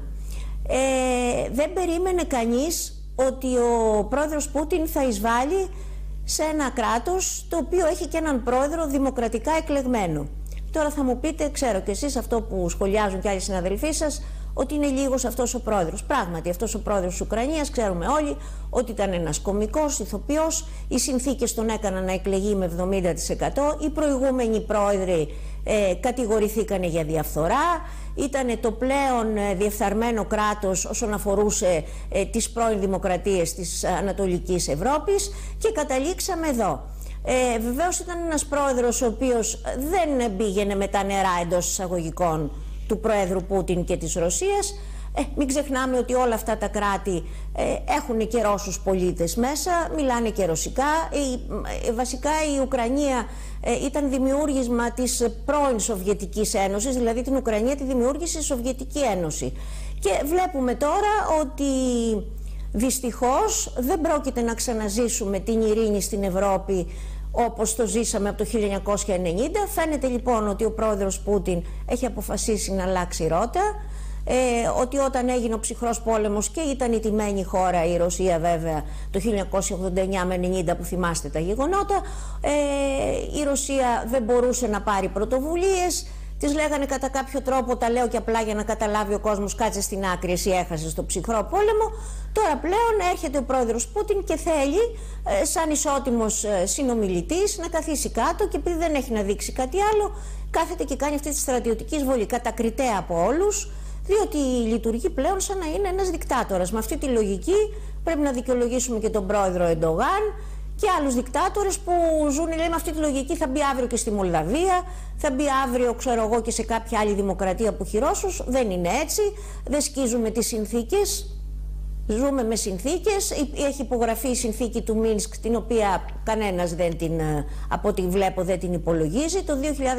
Δεν περίμενε κανείς ότι ο πρόεδρος Πούτιν θα εισβάλλει σε ένα κράτος το οποίο έχει και έναν πρόεδρο δημοκρατικά εκλεγμένο. Τώρα θα μου πείτε, ξέρω και εσείς αυτό που σχολιάζουν και άλλοι συναδελφοί σας, ότι είναι λίγος αυτός ο πρόεδρος. Πράγματι, αυτός ο πρόεδρος της Ουκρανίας, ξέρουμε όλοι ότι ήταν ένας κωμικός ηθοποιός, οι συνθήκες τον έκαναν να εκλεγεί με 70%, οι προηγούμενοι πρόεδροι κατηγορηθήκανε για διαφθορά, ήταν το πλέον διεφθαρμένο κράτος όσον αφορούσε τις πρώην δημοκρατίες της Ανατολικής Ευρώπης και καταλήξαμε εδώ. Βεβαίως ήταν ένας πρόεδρος ο οποίος δεν πήγαινε με τα νερά εντός εισαγωγικών του Προέδρου Πούτιν και της Ρωσίας. Μην ξεχνάμε ότι όλα αυτά τα κράτη έχουν και Ρώσους πολίτες μέσα, μιλάνε και ρωσικά. Βασικά η Ουκρανία ήταν δημιούργισμα της πρώην Σοβιετικής Ένωσης, δηλαδή την Ουκρανία τη δημιούργησε η Σοβιετική Ένωση. Και βλέπουμε τώρα ότι δυστυχώς δεν πρόκειται να ξαναζήσουμε την ειρήνη στην Ευρώπη όπως το ζήσαμε από το 1990. Φαίνεται λοιπόν ότι ο πρόεδρος Πούτιν έχει αποφασίσει να αλλάξει ρότα, ότι όταν έγινε ο ψυχρός πόλεμος και ήταν η τιμένη χώρα η Ρωσία βέβαια το 1989 με 90 που θυμάστε τα γεγονότα, η Ρωσία δεν μπορούσε να πάρει πρωτοβουλίες. Της λέγανε κατά κάποιο τρόπο, τα λέω και απλά για να καταλάβει ο κόσμος, κάτσε στην άκρη, εσύ έχασες το ψυχρό πόλεμο. Τώρα πλέον έρχεται ο πρόεδρος Πούτιν και θέλει σαν ισότιμος συνομιλητής να καθίσει κάτω και επειδή δεν έχει να δείξει κάτι άλλο, κάθεται και κάνει αυτή τη στρατιωτική εισβολή, κατακριτέα από όλους, διότι λειτουργεί πλέον σαν να είναι ένας δικτάτορας. Με αυτή τη λογική πρέπει να δικαιολογήσουμε και τον πρόεδρο Ερντογάν και άλλους δικτάτορες που ζουν, λέει, με αυτή τη λογική θα μπει αύριο και στη Μολδαβία, θα μπει αύριο, ξέρω εγώ, και σε κάποια άλλη δημοκρατία που έχει Ρώσους. Δεν είναι έτσι, δεν σκίζουμε τις συνθήκες, ζούμε με συνθήκες. Έχει υπογραφεί η συνθήκη του Μίνσκ, την οποία κανένας δεν την, από ό,τι βλέπω, δεν την υπολογίζει. Το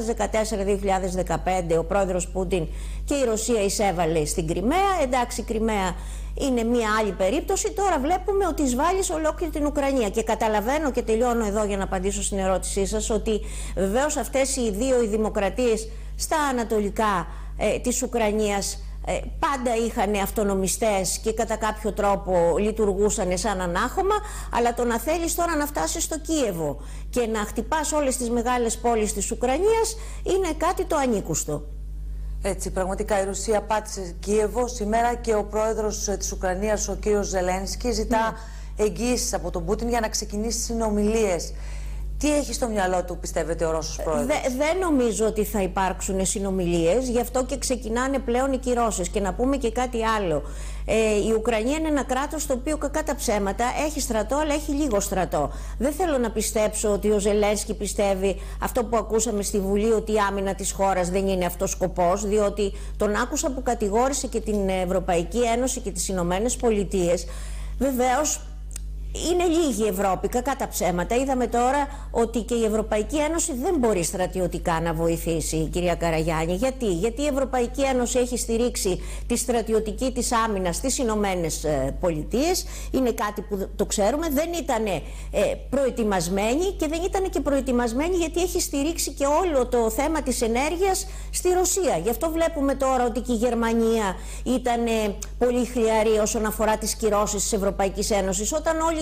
2014-2015 ο πρόεδρος Πούτιν και η Ρωσία εισέβαλε στην Κριμαία. Εντάξει, η Κριμαία είναι μια άλλη περίπτωση. Τώρα βλέπουμε ότι εισβάλλει σε ολόκληρη την Ουκρανία. Και καταλαβαίνω, και τελειώνω εδώ για να απαντήσω στην ερώτησή σας, ότι βεβαίως αυτές οι δύο οι δημοκρατίες στα ανατολικά της Ουκρανίας πάντα είχαν αυτονομιστές και κατά κάποιο τρόπο λειτουργούσαν σαν ανάχωμα, αλλά το να θέλεις τώρα να φτάσεις στο Κίεβο και να χτυπάς όλες τις μεγάλες πόλεις της Ουκρανίας είναι κάτι το ανήκουστο. Έτσι, πραγματικά η Ρωσία πάτησε Κίεβο σήμερα και ο πρόεδρος της Ουκρανίας, ο κύριος Ζελένσκι, ζητά εγγύησεις από τον Πούτιν για να ξεκινήσει συνομιλίες. Τι έχει στο μυαλό του, πιστεύετε, ο Ρώσος πρόεδρος? Δεν νομίζω ότι θα υπάρξουν συνομιλίες, γι' αυτό και ξεκινάνε πλέον οι κυρώσεις. Και να πούμε και κάτι άλλο. Η Ουκρανία είναι ένα κράτος το οποίο, κακά τα ψέματα, έχει στρατό, αλλά έχει λίγο στρατό. Δεν θέλω να πιστέψω ότι ο Ζελένσκι πιστεύει αυτό που ακούσαμε στη Βουλή, ότι η άμυνα της χώρας δεν είναι αυτός σκοπός, διότι τον άκουσα που κατηγόρησε και την Ευρωπαϊκή Ένωση και τις Ηνωμένες Πολιτείες. Βεβαίως, είναι λίγη η Ευρώπη, κακά τα ψέματα. Είδαμε τώρα ότι και η Ευρωπαϊκή Ένωση δεν μπορεί στρατιωτικά να βοηθήσει, κυρία Καραγιάννη. Γιατί η Ευρωπαϊκή Ένωση έχει στηρίξει τη στρατιωτική της άμυνα στις Ηνωμένες Πολιτείες. Είναι κάτι που το ξέρουμε. Δεν ήταν προετοιμασμένη και δεν ήταν και προετοιμασμένη γιατί έχει στηρίξει και όλο το θέμα της ενέργειας στη Ρωσία. Γι' αυτό βλέπουμε τώρα ότι και η Γερμανία ήταν πολύ χλιαρή όσον αφορά τις κυρώσεις της Ευρωπαϊκής Ένωσης. Όταν όλοι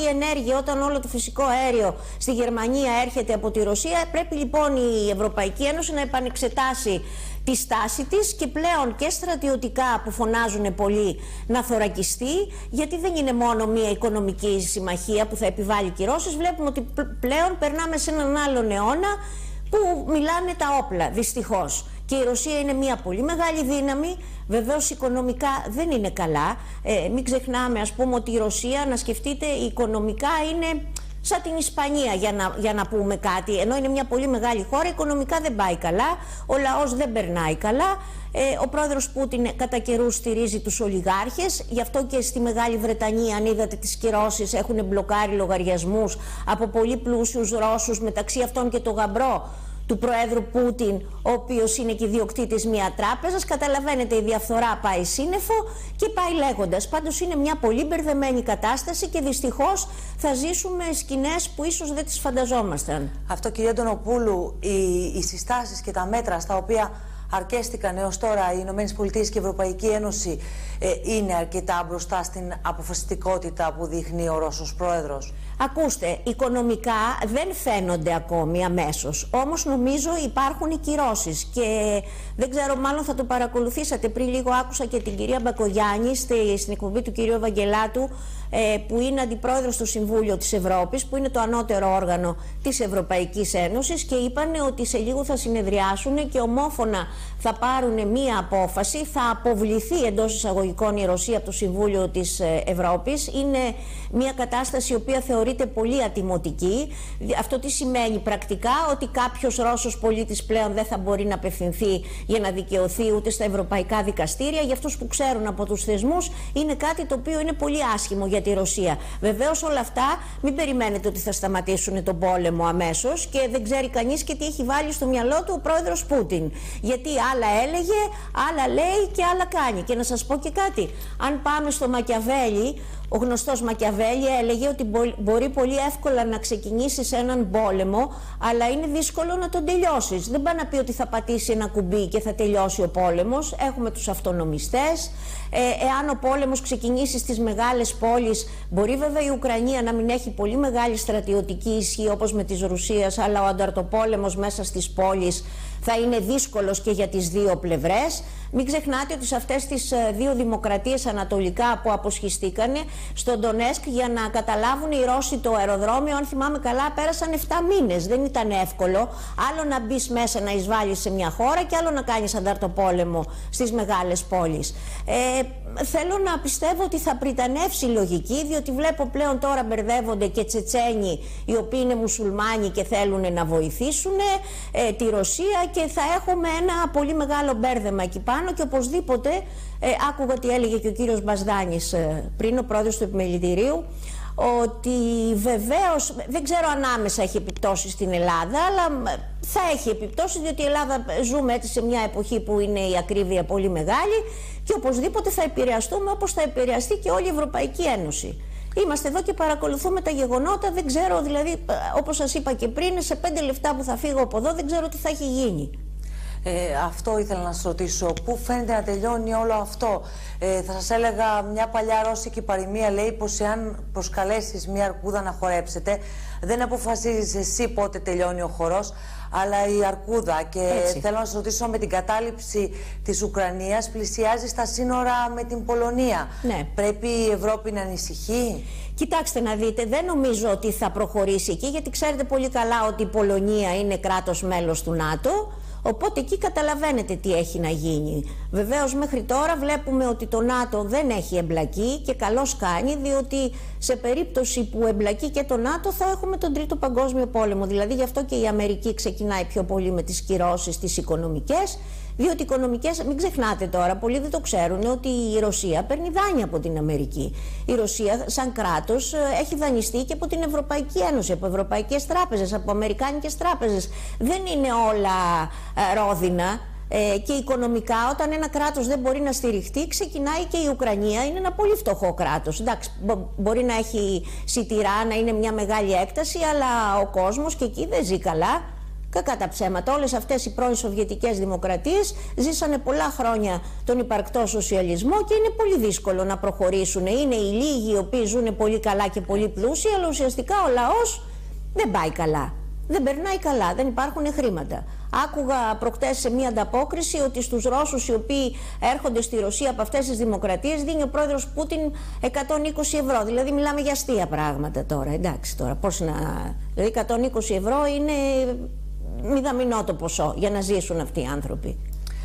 η ενέργεια όταν όλο το φυσικό αέριο στη Γερμανία έρχεται από τη Ρωσία. Πρέπει λοιπόν η Ευρωπαϊκή Ένωση να επανεξετάσει τη στάση της και πλέον και στρατιωτικά που φωνάζουν πολύ να θωρακιστεί, γιατί δεν είναι μόνο μια οικονομική συμμαχία που θα επιβάλλει κυρώσεις. Βλέπουμε ότι πλέον περνάμε σε έναν άλλον αιώνα που μιλάνε τα όπλα, δυστυχώς. Και η Ρωσία είναι μια πολύ μεγάλη δύναμη, βεβαίως οικονομικά δεν είναι καλά. Μην ξεχνάμε, ας πούμε, ότι η Ρωσία, να σκεφτείτε, οικονομικά είναι σαν την Ισπανία, για να πούμε κάτι. Ενώ είναι μια πολύ μεγάλη χώρα, οικονομικά δεν πάει καλά, ο λαός δεν περνάει καλά. Ο πρόεδρος Πούτιν κατά καιρούς στηρίζει τους ολιγάρχες, γι' αυτό και στη Μεγάλη Βρετανία, αν είδατε τις κυρώσεις, έχουν μπλοκάρει λογαριασμούς από πολύ πλούσιους Ρώσους, μεταξύ αυτών και το γαμπρό του Προέδρου Πούτιν, ο οποίος είναι και ιδιοκτήτης μια τράπεζας. Καταλαβαίνετε, η διαφθορά πάει σύννεφο και πάει λέγοντας. Πάντως είναι μια πολύ μπερδεμένη κατάσταση και δυστυχώς θα ζήσουμε σκηνές που ίσως δεν τις φανταζόμασταν. Αυτό, κυρία Αντωνοπούλου, οι συστάσεις και τα μέτρα στα οποία αρκέστηκαν έως τώρα οι Ηνωμένες Πολιτείες και η Ευρωπαϊκή Ένωση είναι αρκετά μπροστά στην αποφασιστικότητα που δείχνει ο Ρώσος Πρόεδρος? Ακούστε, οικονομικά δεν φαίνονται ακόμη αμέσως, όμως νομίζω υπάρχουν οι κυρώσεις και δεν ξέρω, μάλλον θα το παρακολουθήσατε, πριν λίγο άκουσα και την κυρία Μπακογιάννη στην εκπομπή του κυρίου Ευαγγελάτου, που είναι αντιπρόεδρος του Συμβούλιο της Ευρώπης, που είναι το ανώτερο όργανο της Ευρωπαϊκής Ένωσης, και είπανε ότι σε λίγο θα συνεδριάσουν και ομόφωνα θα πάρουν μία απόφαση, θα αποβληθεί εντός εισαγωγικών η Ρωσία από το Συμβούλιο της Ευρώπης. Είναι μία κατάσταση η οποία θεωρείται πολύ ατιμωτική. Αυτό τι σημαίνει πρακτικά? Ότι κάποιος Ρώσος πολίτης πλέον δεν θα μπορεί να απευθυνθεί για να δικαιωθεί ούτε στα ευρωπαϊκά δικαστήρια. Για αυτούς που ξέρουν από τους θεσμούς, είναι κάτι το οποίο είναι πολύ άσχημο για τη Ρωσία. Βεβαίως όλα αυτά μην περιμένετε ότι θα σταματήσουν τον πόλεμο αμέσως, και δεν ξέρει κανείς και τι έχει βάλει στο μυαλό του ο πρόεδρος Πούτιν. Γιατί άλλα έλεγε, άλλα λέει και άλλα κάνει. Και να σας πω και κάτι, αν πάμε στο Μακιαβέλη, ο γνωστός Μακιαβέλη έλεγε ότι μπορεί πολύ εύκολα να ξεκινήσεις έναν πόλεμο, αλλά είναι δύσκολο να τον τελειώσεις. Δεν πάει να πει ότι θα πατήσει ένα κουμπί και θα τελειώσει ο πόλεμος. Έχουμε τους αυτονομιστές. Εάν ο πόλεμος ξεκινήσει στις μεγάλες πόλεις, μπορεί βέβαια η Ουκρανία να μην έχει πολύ μεγάλη στρατιωτική ισχύ όπως με της Ρωσίας, αλλά ο ανταρτοπόλεμος μέσα στις πόλεις θα είναι δύσκολος και για τις δύο πλευρές. Μην ξεχνάτε ότι σε αυτές τις δύο δημοκρατίες ανατολικά που αποσχιστήκανε, στο Ντονέσκ, για να καταλάβουν οι Ρώσοι το αεροδρόμιο, αν θυμάμαι καλά, πέρασαν 7 μήνες. Δεν ήταν εύκολο. Άλλο να μπεις μέσα να εισβάλλεις σε μια χώρα και άλλο να κάνεις ανταρτοπόλεμο στις μεγάλες πόλεις. Θέλω να πιστεύω ότι θα πριτανεύσει η λογική, διότι βλέπω πλέον τώρα μπερδεύονται και Τσετσένοι, οι οποίοι είναι μουσουλμάνοι και θέλουν να βοηθήσουν τη Ρωσία, και θα έχουμε ένα πολύ μεγάλο μπέρδεμα εκεί πάνω. Και οπωσδήποτε, άκουγα τι έλεγε και ο κύριος Μπασδάνης πριν, ο πρόεδρος του Επιμελητηρίου, ότι βεβαίως δεν ξέρω αν άμεσα έχει επιπτώσεις στην Ελλάδα, αλλά θα έχει επιπτώσεις, διότι η Ελλάδα ζούμε έτσι σε μια εποχή που είναι η ακρίβεια πολύ μεγάλη, και οπωσδήποτε θα επηρεαστούμε όπως θα επηρεαστεί και όλη η Ευρωπαϊκή Ένωση. Είμαστε εδώ και παρακολουθούμε τα γεγονότα, δεν ξέρω, δηλαδή, όπως σας είπα και πριν, σε 5 λεπτά που θα φύγω από εδώ δεν ξέρω τι θα έχει γίνει. Αυτό ήθελα να σας ρωτήσω. Πού φαίνεται να τελειώνει όλο αυτό? Θα σας έλεγα, μια παλιά ρώσικη παροιμία λέει πως εάν προσκαλέσεις μια αρκούδα να χορέψετε, δεν αποφασίζεις εσύ πότε τελειώνει ο χορός, αλλά η αρκούδα. Και θέλω να σας ρωτήσω, με την κατάληψη της Ουκρανίας πλησιάζει στα σύνορα με την Πολωνία. Ναι. Πρέπει η Ευρώπη να ανησυχεί? Κοιτάξτε να δείτε, δεν νομίζω ότι θα προχωρήσει εκεί, γιατί ξέρετε πολύ καλά ότι η Πολωνία είναι κράτος μέλος του ΝΑΤΟ. Οπότε εκεί καταλαβαίνετε τι έχει να γίνει. Βεβαίως μέχρι τώρα βλέπουμε ότι το ΝΑΤΟ δεν έχει εμπλακεί, και καλώς κάνει, διότι σε περίπτωση που εμπλακεί και το ΝΑΤΟ θα έχουμε τον Τρίτο Παγκόσμιο Πόλεμο. Δηλαδή γι' αυτό και η Αμερική ξεκινάει πιο πολύ με τις κυρώσεις τις οικονομικές, διότι οι οικονομικές, μην ξεχνάτε τώρα, πολλοί δεν το ξέρουν, ότι η Ρωσία παίρνει δάνεια από την Αμερική. Η Ρωσία σαν κράτος έχει δανειστεί και από την Ευρωπαϊκή Ένωση, από ευρωπαϊκές τράπεζες, από αμερικάνικες τράπεζες. Δεν είναι όλα ρόδινα. Και οικονομικά, όταν ένα κράτος δεν μπορεί να στηριχτεί, ξεκινάει, και η Ουκρανία είναι ένα πολύ φτωχό κράτος. Εντάξει, μπορεί να έχει σιτηρά, να είναι μια μεγάλη έκταση, αλλά ο κόσμος και εκεί δεν ζει καλά. Κακά τα ψέματα. Όλες αυτές οι πρώην Σοβιετικές δημοκρατίες ζήσανε πολλά χρόνια τον υπαρκτό σοσιαλισμό και είναι πολύ δύσκολο να προχωρήσουν. Είναι οι λίγοι οι οποίοι ζουν πολύ καλά και πολύ πλούσιοι, αλλά ουσιαστικά ο λαός δεν πάει καλά. Δεν περνάει καλά, δεν υπάρχουν χρήματα. Άκουγα προχτές σε μία ανταπόκριση ότι στους Ρώσους οι οποίοι έρχονται στη Ρωσία από αυτές τις δημοκρατίες δίνει ο πρόεδρος Πούτιν 120 ευρώ. Δηλαδή μιλάμε για αστεία πράγματα τώρα. Εντάξει τώρα, πώς να... Δηλαδή 120 ευρώ είναι μηδαμινό το ποσό για να ζήσουν αυτοί οι άνθρωποι.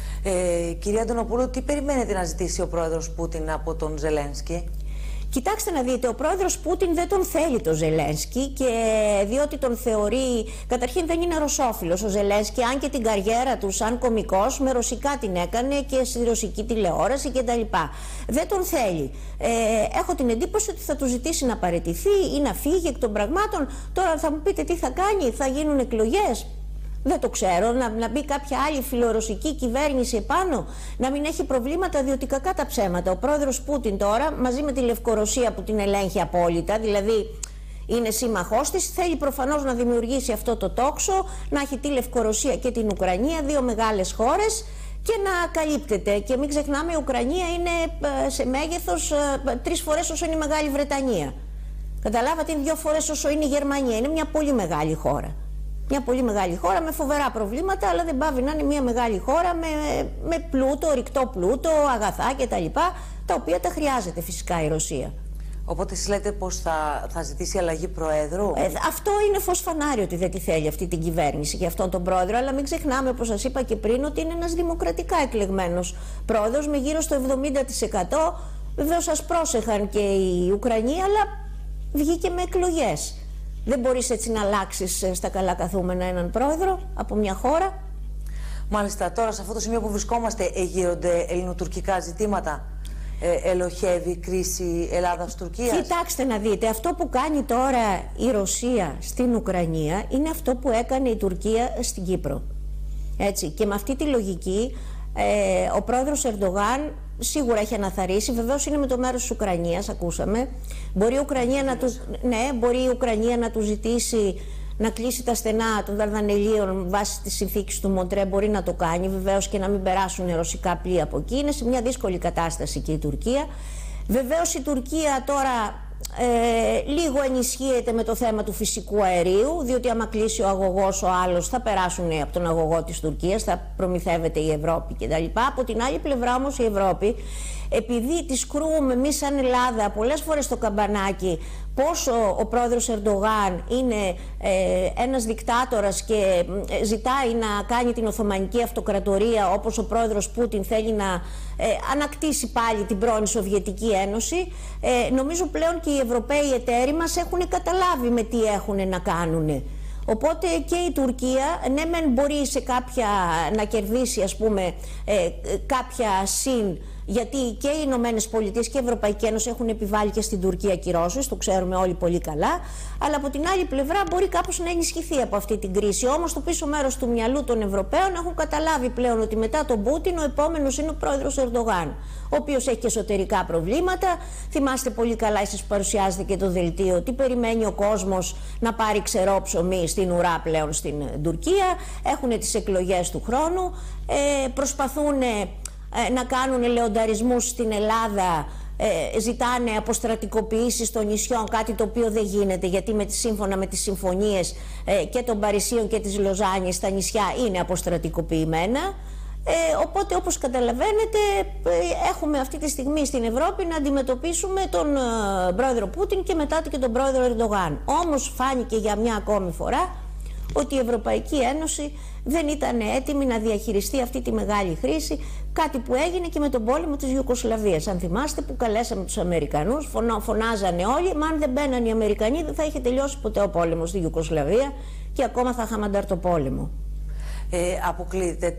Κυρία Αντωνοπούλου, τι περιμένετε να ζητήσει ο πρόεδρος Πούτιν από τον Ζελένσκι? Κοιτάξτε να δείτε, ο πρόεδρος Πούτιν δεν τον θέλει τον Ζελένσκι, και διότι τον θεωρεί, καταρχήν δεν είναι ρωσόφιλος ο Ζελένσκι, αν και την καριέρα του σαν κωμικός με ρωσικά την έκανε και στη ρωσική τηλεόραση κτλ. Δεν τον θέλει. Έχω την εντύπωση ότι θα του ζητήσει να παραιτηθεί ή να φύγει εκ των πραγμάτων. Τώρα θα μου πείτε τι θα κάνει, θα γίνουν εκλογές. Δεν το ξέρω, να μπει κάποια άλλη φιλορωσική κυβέρνηση επάνω, να μην έχει προβλήματα, διότι κακά τα ψέματα. Ο πρόεδρος Πούτιν τώρα, μαζί με τη Λευκορωσία που την ελέγχει απόλυτα, δηλαδή είναι σύμμαχός της, θέλει προφανώς να δημιουργήσει αυτό το τόξο, να έχει τη Λευκορωσία και την Ουκρανία, δύο μεγάλες χώρες, και να καλύπτεται. Και μην ξεχνάμε, η Ουκρανία είναι σε μέγεθος 3 φορές όσο είναι η Μεγάλη Βρετανία. Καταλάβατε, είναι 2 φορές όσο είναι η Γερμανία. Είναι μια πολύ μεγάλη χώρα. Μια πολύ μεγάλη χώρα με φοβερά προβλήματα, αλλά δεν πάβει να είναι μια μεγάλη χώρα με πλούτο, ρηκτό πλούτο, αγαθά κτλ. Τα οποία τα χρειάζεται φυσικά η Ρωσία. Οπότε εσείς λέτε πως θα ζητήσει αλλαγή προέδρου. Αυτό είναι φως φανάρι ότι δεν τη θέλει αυτή την κυβέρνηση και αυτόν τον πρόεδρο, αλλά μην ξεχνάμε, όπως σας είπα και πριν, ότι είναι ένας δημοκρατικά εκλεγμένος πρόεδρος με γύρω στο 70%. Βεβαίως σας πρόσεχαν και οι Ουκρανοί, αλλά βγήκε με εκλογές. Δεν μπορείς έτσι να αλλάξεις στα καλά καθούμενα έναν πρόεδρο από μια χώρα. Μάλιστα, τώρα σε αυτό το σημείο που βρισκόμαστε εγείρονται ελληνοτουρκικά ζητήματα. Ελοχεύει η κρίση Ελλάδας-Τουρκίας. Κοιτάξτε να δείτε, αυτό που κάνει τώρα η Ρωσία στην Ουκρανία είναι αυτό που έκανε η Τουρκία στην Κύπρο. Έτσι, και με αυτή τη λογική ο πρόεδρος Ερντογάν σίγουρα έχει αναθαρρήσει. Βεβαίως είναι με το μέρος της Ουκρανίας, ακούσαμε. Μπορεί η Ουκρανία να του ζητήσει να κλείσει τα στενά των Δαρδανελίων βάσει της συνθήκης του Μοντρέ. Μπορεί να το κάνει βεβαίως και να μην περάσουν ρωσικά πλοία από εκεί. Είναι σε μια δύσκολη κατάσταση και η Τουρκία. Βεβαίως η Τουρκία τώρα λίγο ενισχύεται με το θέμα του φυσικού αερίου, διότι άμα κλείσει ο αγωγός ο άλλος θα περάσουν από τον αγωγό της Τουρκίας, θα προμηθεύεται η Ευρώπη κτλ. Από την άλλη πλευρά όμως η Ευρώπη, επειδή τη κρούουμε εμείς σαν Ελλάδα πολλές φορές στο καμπανάκι πόσο ο πρόεδρος Ερντογάν είναι ένας δικτάτορας και ζητάει να κάνει την Οθωμανική Αυτοκρατορία, όπως ο πρόεδρος Πούτιν θέλει να ανακτήσει πάλι την πρώην Σοβιετική Ένωση, νομίζω πλέον και οι Ευρωπαίοι εταίροι μας έχουν καταλάβει με τι έχουν να κάνουν. Οπότε και η Τουρκία, ναι μεν μπορεί σε κάποια να κερδίσει, ας πούμε, κάποια γιατί και οι Ηνωμένες Πολιτείες και η Ευρωπαϊκή Ένωση έχουν επιβάλει και στην Τουρκία κυρώσεις, το ξέρουμε όλοι πολύ καλά, αλλά από την άλλη πλευρά μπορεί κάπως να ενισχυθεί από αυτή την κρίση. Όμως το πίσω μέρος του μυαλού των Ευρωπαίων έχουν καταλάβει πλέον ότι μετά τον Πούτιν ο επόμενος είναι ο πρόεδρος Ερντογάν, ο οποίος έχει και εσωτερικά προβλήματα. Θυμάστε πολύ καλά, εσείς παρουσιάζετε και το δελτίο, τι περιμένει ο κόσμος να πάρει ξερό ψωμί στην ουρά πλέον στην Τουρκία. Έχουν τις εκλογές του χρόνου, προσπαθούν να κάνουν ελεονταρισμούς στην Ελλάδα, ζητάνε αποστρατικοποιήσεις των νησιών, κάτι το οποίο δεν γίνεται, γιατί σύμφωνα με τις συμφωνίες και των Παρισίων και της Λοζάνης τα νησιά είναι αποστρατικοποιημένα. Οπότε, όπως καταλαβαίνετε, έχουμε αυτή τη στιγμή στην Ευρώπη να αντιμετωπίσουμε τον πρόεδρο Πούτιν και μετά και τον πρόεδρο Ερντογάν. Όμως φάνηκε για μια ακόμη φορά ότι η Ευρωπαϊκή Ένωση δεν ήταν έτοιμη να διαχειριστεί αυτή τη μεγάλη χρήση, κάτι που έγινε και με τον πόλεμο της Ιουγκοσλαβίας. Αν θυμάστε, που καλέσαμε τους Αμερικανούς, φωνάζανε όλοι, μα αν δεν μπαίναν οι Αμερικανοί δεν θα είχε τελειώσει ποτέ ο πόλεμος στη Ιουγκοσλαβία και ακόμα θα είχαμε ανταρτοπόλεμο. Αποκλείεται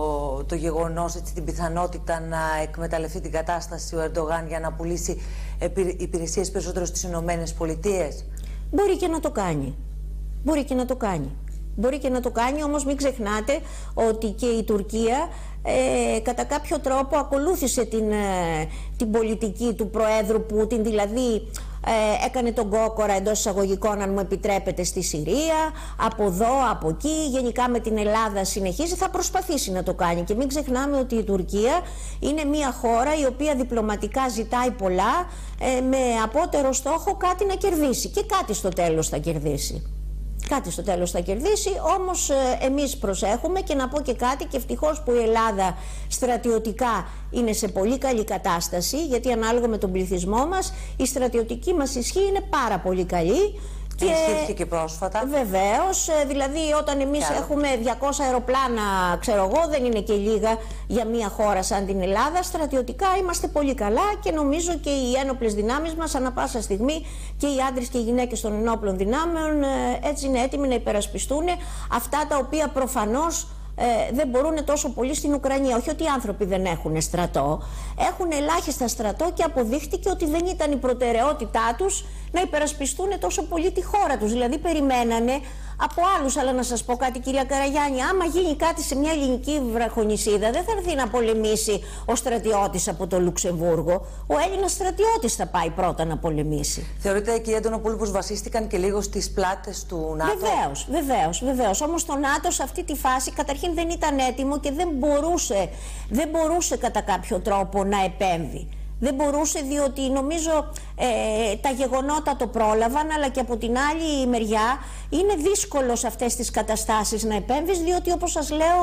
το γεγονός, την πιθανότητα να εκμεταλλευτεί την κατάσταση ο Ερντογάν για να πουλήσει υπηρεσίες περισσότερο στις Ηνωμένες Πολιτείες? Μπορεί και να το κάνει. Μπορεί και να το κάνει. Μπορεί και να το κάνει, όμως μην ξεχνάτε ότι και η Τουρκία κατά κάποιο τρόπο ακολούθησε την πολιτική του Προέδρου Πούτιν, δηλαδή έκανε τον κόκορα εντός εισαγωγικών, αν μου επιτρέπετε, στη Συρία, από εδώ, από εκεί, γενικά με την Ελλάδα συνεχίζει, θα προσπαθήσει να το κάνει. Και μην ξεχνάμε ότι η Τουρκία είναι μια χώρα η οποία διπλωματικά ζητάει πολλά, με απότερο στόχο κάτι να κερδίσει, και κάτι στο τέλος θα κερδίσει. Κάτι στο τέλος θα κερδίσει, όμως εμείς προσέχουμε, και να πω και κάτι, και ευτυχώς που η Ελλάδα στρατιωτικά είναι σε πολύ καλή κατάσταση, γιατί ανάλογα με τον πληθυσμό μας η στρατιωτική μας ισχύ είναι πάρα πολύ καλή. Και ενισχύθηκε και πρόσφατα. Βεβαίως, δηλαδή όταν εμείς έχουμε 200 αεροπλάνα, ξέρω εγώ, δεν είναι και λίγα για μια χώρα σαν την Ελλάδα. Στρατιωτικά είμαστε πολύ καλά, και νομίζω και οι ένοπλες δυνάμεις μας ανά πάσα στιγμή, και οι άντρες και οι γυναίκες των ενόπλων δυνάμεων, έτσι είναι έτοιμοι να υπερασπιστούν αυτά τα οποία προφανώς δεν μπορούν τόσο πολύ στην Ουκρανία. Όχι ότι οι άνθρωποι δεν έχουν στρατό, έχουν ελάχιστα στρατό, και αποδείχτηκε ότι δεν ήταν η προτεραιότητά τους να υπερασπιστούν τόσο πολύ τη χώρα τους. Δηλαδή περιμένανε από άλλους. Αλλά να σας πω κάτι, κυρία Καραγιάννη, άμα γίνει κάτι σε μια ελληνική βραχονησίδα, δεν θα έρθει να πολεμήσει ο στρατιώτης από το Λουξεμβούργο. Ο Έλληνας στρατιώτης θα πάει πρώτα να πολεμήσει. Θεωρείτε, κυρία Αντωνοπούλου, πως βασίστηκαν και λίγο στις πλάτες του ΝΑΤΟ? Βεβαίως. Όμως το ΝΑΤΟ σε αυτή τη φάση καταρχήν δεν ήταν έτοιμο και δεν μπορούσε κατά κάποιο τρόπο να επέμβει. Δεν μπορούσε, διότι νομίζω τα γεγονότα το πρόλαβαν, αλλά και από την άλλη μεριά είναι δύσκολο σε αυτές τις καταστάσεις να επέμβεις, διότι όπως σας λέω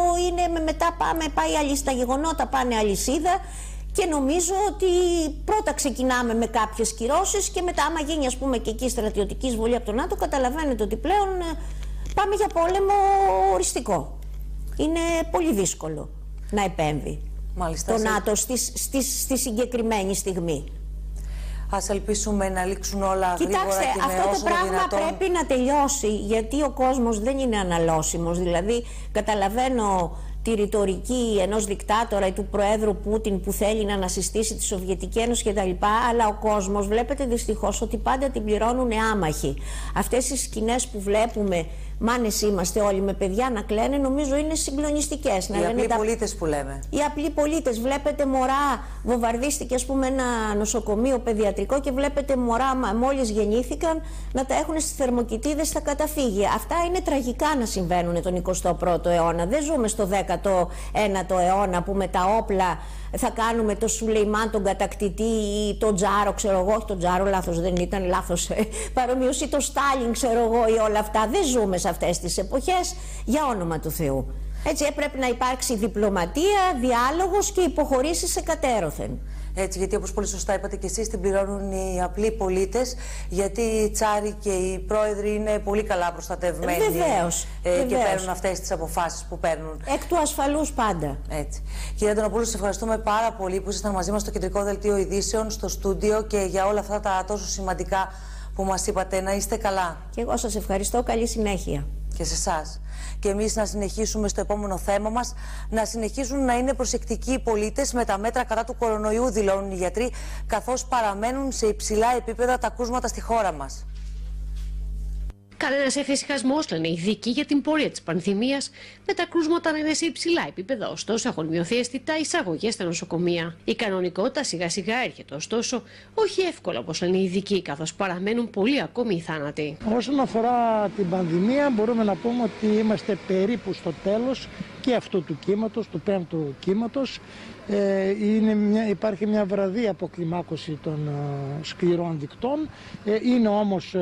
τα γεγονότα πάνε αλυσίδα, και νομίζω ότι πρώτα ξεκινάμε με κάποιες κυρώσεις, και μετά άμα γίνει, ας πούμε, και εκεί στρατιωτική εισβολή από το ΝΑΤΟ, καταλαβαίνετε ότι πλέον πάμε για πόλεμο οριστικό. Είναι πολύ δύσκολο να επέμβει. Μάλιστα, το ΝΑΤΟ στη συγκεκριμένη στιγμή. Ας ελπίσουμε να λήξουν όλα γρήγορα. Κοιτάξτε, και αυτό το πράγμα πρέπει να τελειώσει, γιατί ο κόσμος δεν είναι αναλώσιμος. Δηλαδή, καταλαβαίνω τη ρητορική ενός δικτάτορα ή του Προέδρου Πούτιν που θέλει να ανασυστήσει τη Σοβιετική Ένωση κτλ. Αλλά ο κόσμος, βλέπετε δυστυχώς ότι πάντα την πληρώνουν άμαχοι. Αυτές οι σκηνές που βλέπουμε, μάνες είμαστε όλοι με παιδιά να κλαίνε, νομίζω είναι συγκλονιστικές. Οι απλοί πολίτες που λέμε. Οι απλοί πολίτες. Βλέπετε μωρά, βομβαρδίστηκε, ας πούμε, ένα νοσοκομείο παιδιατρικό, και βλέπετε μωρά μόλις γεννήθηκαν να τα έχουν στις θερμοκοιτίδες στα καταφύγια. Αυτά είναι τραγικά να συμβαίνουν τον 21ο αιώνα. Δεν ζούμε στο 19ο αιώνα που με τα όπλα θα κάνουμε το Σουλεϊμάν τον κατακτητή ή τον Τζάρο, ξέρω εγώ. Όχι τον Τζάρο, λάθος, δεν ήταν, λάθος παρομοίωση, το Στάλιν, ξέρω εγώ, ή όλα αυτά. Δεν ζούμε σε αυτές τις εποχές, για όνομα του Θεού. Έτσι έπρεπε να υπάρξει διπλωματία, διάλογος και υποχωρήσεις εκατέρωθεν. Έτσι, γιατί όπως πολύ σωστά είπατε και εσείς, την πληρώνουν οι απλοί πολίτες, γιατί οι τσάροι και οι πρόεδροι είναι πολύ καλά προστατευμένοι. Βεβαίως. Και παίρνουν αυτές τις αποφάσεις που παίρνουν. Εκ του ασφαλούς πάντα. Έτσι. Κυρία Αντωνοπούλου, σας ευχαριστούμε πάρα πολύ που ήσασταν μαζί μας στο Κεντρικό Δελτίο Ειδήσεων, στο στούντιο, και για όλα αυτά τα τόσο σημαντικά που μας είπατε. Να είστε καλά. Και εγώ σας ευχαριστώ. Καλή συνέχεια. Και σε εσάς. Και εμείς να συνεχίσουμε στο επόμενο θέμα μας, να συνεχίσουν να είναι προσεκτικοί οι πολίτες με τα μέτρα κατά του κορονοϊού, δηλώνουν οι γιατροί, καθώς παραμένουν σε υψηλά επίπεδα τα κρούσματα στη χώρα μας. Κανένας εφησυχασμός, λένε οι ειδικοί, για την πορεία της πανδημίας, με τα κρούσματα να είναι σε υψηλά επίπεδα. Ωστόσο, έχουν μειωθεί αισθητά εισαγωγές στα νοσοκομεία. Η κανονικότητα σιγά-σιγά έρχεται, ωστόσο, όχι εύκολα όπως λένε οι ειδικοί, καθώς παραμένουν πολλοί ακόμη οι θάνατοι. Όσον αφορά την πανδημία, μπορούμε να πούμε ότι είμαστε περίπου στο τέλος και αυτού του κύματος, του πέμπτου κύματος. Υπάρχει μια βραδύ αποκλιμάκωση των σκληρών δικτών. Είναι όμως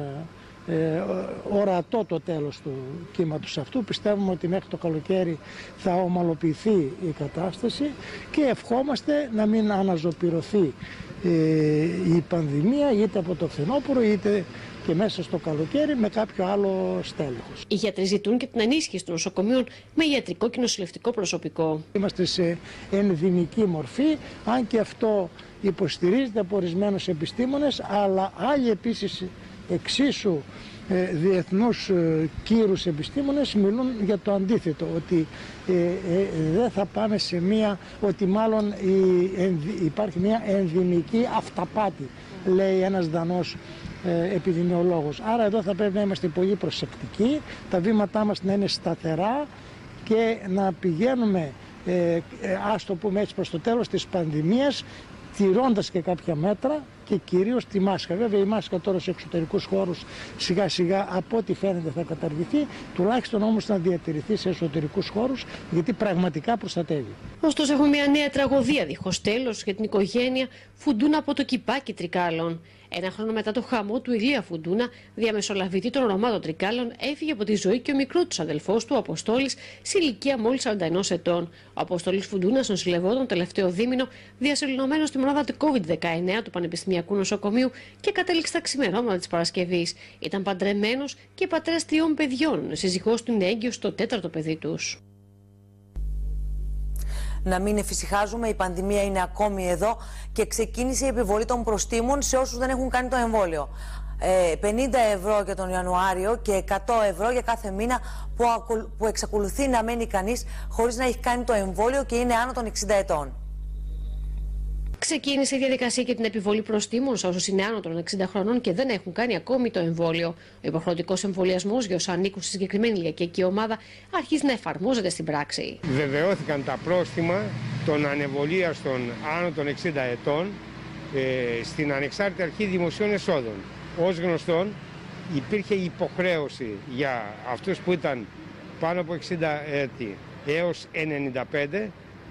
ορατό το τέλος του κύματος αυτού. Πιστεύουμε ότι μέχρι το καλοκαίρι θα ομαλοποιηθεί η κατάσταση, και ευχόμαστε να μην αναζωπηρωθεί η πανδημία είτε από το φθινόπωρο είτε και μέσα στο καλοκαίρι με κάποιο άλλο στέλεχος. Οι γιατροί ζητούν και την ενίσχυση των νοσοκομείων με ιατρικό και νοσηλευτικό προσωπικό. Είμαστε σε ενδυμική μορφή, αν και αυτό υποστηρίζεται από ορισμένους επιστήμονες, αλλά άλλοι επίσης εξίσου διεθνούς κύρους επιστήμονες μιλούν για το αντίθετο, ότι δεν θα πάμε σε ότι μάλλον υπάρχει μια ενδυμική αυταπάτη, λέει ένας Δανός επιδημιολόγος. Άρα εδώ θα πρέπει να είμαστε πολύ προσεκτικοί, τα βήματά μας να είναι σταθερά και να πηγαίνουμε, ας το πούμε έτσι, προς το τέλος της πανδημίας, τηρώντας και κάποια μέτρα, και κυρίως τη μάσκα. Βέβαια η μάσκα τώρα σε εξωτερικούς χώρους σιγά σιγά από ό,τι φαίνεται θα καταργηθεί, τουλάχιστον όμως να διατηρηθεί σε εσωτερικούς χώρους, γιατί πραγματικά προστατεύει. Ωστόσο έχουμε μια νέα τραγωδία δίχως τέλος για την οικογένεια Φουντούνα από το Κηπάκι Τρικάλων. Ένα χρόνο μετά το χαμό του Ηλία Φουντούνα, διαμεσολαβητή των Ρωμάτων Τρικάλων, έφυγε από τη ζωή και ο μικρός αδελφός του, ο Αποστόλης, σε ηλικία μόλις 41 ετών. Ο Αποστόλης Φουντούνας νοσηλευόταν το τελευταίο δίμηνο, διασωληνωμένος στη μονάδα του COVID-19 του Πανεπιστημιακού Νοσοκομείου και κατέληξε τα ξημερώματα της Παρασκευής. Ήταν παντρεμένος και πατέρας 3 παιδιών. Σύζυγός του είναι έγκυος στο 4ο παιδί τους. Να μην εφησυχάζουμε, η πανδημία είναι ακόμη εδώ και ξεκίνησε η επιβολή των προστίμων σε όσους δεν έχουν κάνει το εμβόλιο. 50 ευρώ για τον Ιανουάριο και 100 ευρώ για κάθε μήνα που εξακολουθεί να μένει κανείς χωρίς να έχει κάνει το εμβόλιο και είναι άνω των 60 ετών. Ξεκίνησε η διαδικασία για την επιβολή προστίμων σε όσους είναι άνω των 60 χρονών και δεν έχουν κάνει ακόμη το εμβόλιο. Ο υποχρεωτικός εμβολιασμός για όσους ανήκουν στη συγκεκριμένη ηλικιακή ομάδα αρχίζει να εφαρμόζεται στην πράξη. Βεβαιώθηκαν τα πρόστιμα των ανεμβολίαστων άνω των 60 ετών στην Ανεξάρτητη Αρχή Δημοσίων Εσόδων. Ως γνωστόν, υπήρχε υποχρέωση για αυτούς που ήταν πάνω από 60 έτη έως 95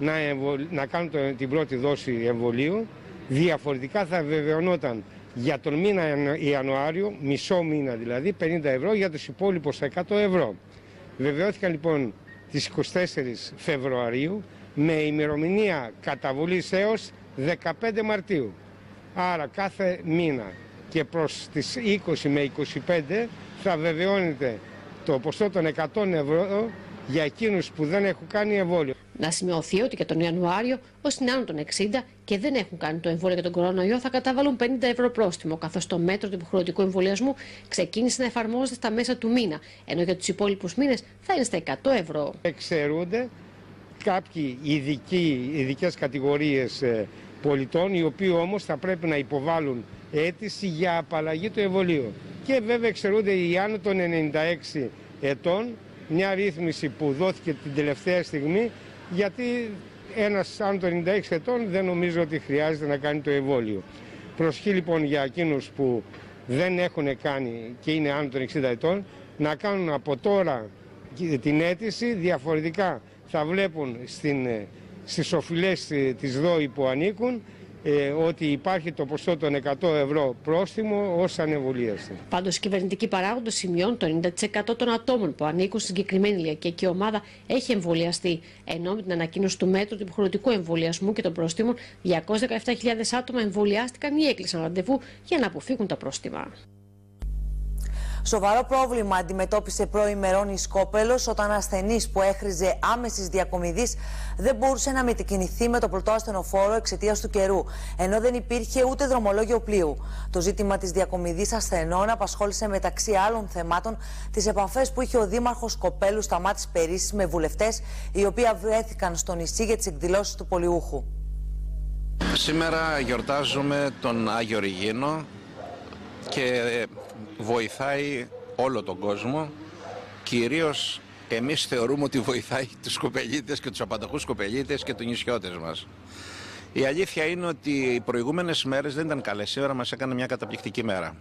να κάνουν την πρώτη δόση εμβολίου. Διαφορετικά θα βεβαιωνόταν για τον μήνα Ιανουάριο, μισό μήνα δηλαδή, 50 ευρώ, για τους υπόλοιπους 100 ευρώ. Βεβαιώθηκαν λοιπόν τις 24 Φεβρουαρίου με ημερομηνία καταβολής έως 15 Μαρτίου. Άρα κάθε μήνα και προς τις 20 με 25 θα βεβαιώνεται το ποσό των 100 ευρώ για εκείνους που δεν έχουν κάνει εμβόλιο. Να σημειωθεί ότι για τον Ιανουάριο, όσοι είναι άνω των 60 και δεν έχουν κάνει το εμβόλιο για τον κορονοϊό, θα καταβάλουν 50 ευρώ πρόστιμο, καθώς το μέτρο του υποχρεωτικού εμβολιασμού ξεκίνησε να εφαρμόζεται στα μέσα του μήνα, ενώ για τους υπόλοιπους μήνες θα είναι στα 100 ευρώ. Εξαιρούνται κάποιοι ειδικές κατηγορίες πολιτών, οι οποίοι όμως θα πρέπει να υποβάλουν αίτηση για απαλλαγή του εμβολίου. Και βέβαια εξαιρούνται οι άνω των 96 ετών, μια ρύθμιση που δόθηκε την τελευταία στιγμή, γιατί ένας άνω των 96 ετών δεν νομίζω ότι χρειάζεται να κάνει το εμβόλιο. Προσοχή λοιπόν για εκείνους που δεν έχουν κάνει και είναι άνω των 60 ετών, να κάνουν από τώρα την αίτηση, διαφορετικά θα βλέπουν στις οφειλές της ΔΟΗ που ανήκουν ότι υπάρχει το ποσό των 100 ευρώ πρόστιμο ως ανεμβολίαστη. Πάντως, οι κυβερνητικοί παράγοντες σημειώνουν το 90% των ατόμων που ανήκουν στην συγκεκριμένη ηλικιακή ομάδα έχει εμβολιαστεί. Ενώ με την ανακοίνωση του μέτρου του υποχρεωτικού εμβολιασμού και των πρόστιμων, 217.000 άτομα εμβολιάστηκαν ή έκλεισαν ραντεβού για να αποφύγουν τα πρόστιμα. Σοβαρό πρόβλημα αντιμετώπισε προημερών η Σκόπελος όταν ασθενής που έχριζε άμεσης διακομιδής δεν μπορούσε να μετακινηθεί με το πρωτό ασθενοφόρο εξαιτίας του καιρού, ενώ δεν υπήρχε ούτε δρομολόγιο πλοίου. Το ζήτημα της διακομιδής ασθενών απασχόλησε μεταξύ άλλων θεμάτων τις επαφές που είχε ο Δήμαρχος Σκοπέλου Σταμάτης Περίσσης με βουλευτές, οι οποίοι βρέθηκαν στο νησί για τις εκδηλώσεις του Πολιούχου. Σήμερα γιορτάζουμε τον Άγιο Ρηγίνο και βοηθάει όλο τον κόσμο. Κυρίως εμείς θεωρούμε ότι βοηθάει τους σκοπελίτες και τους απανταχούς σκοπελίτες και τους νησιώτες μας. Η αλήθεια είναι ότι οι προηγούμενες μέρες δεν ήταν καλές. Σήμερα μας έκανε μια καταπληκτική μέρα.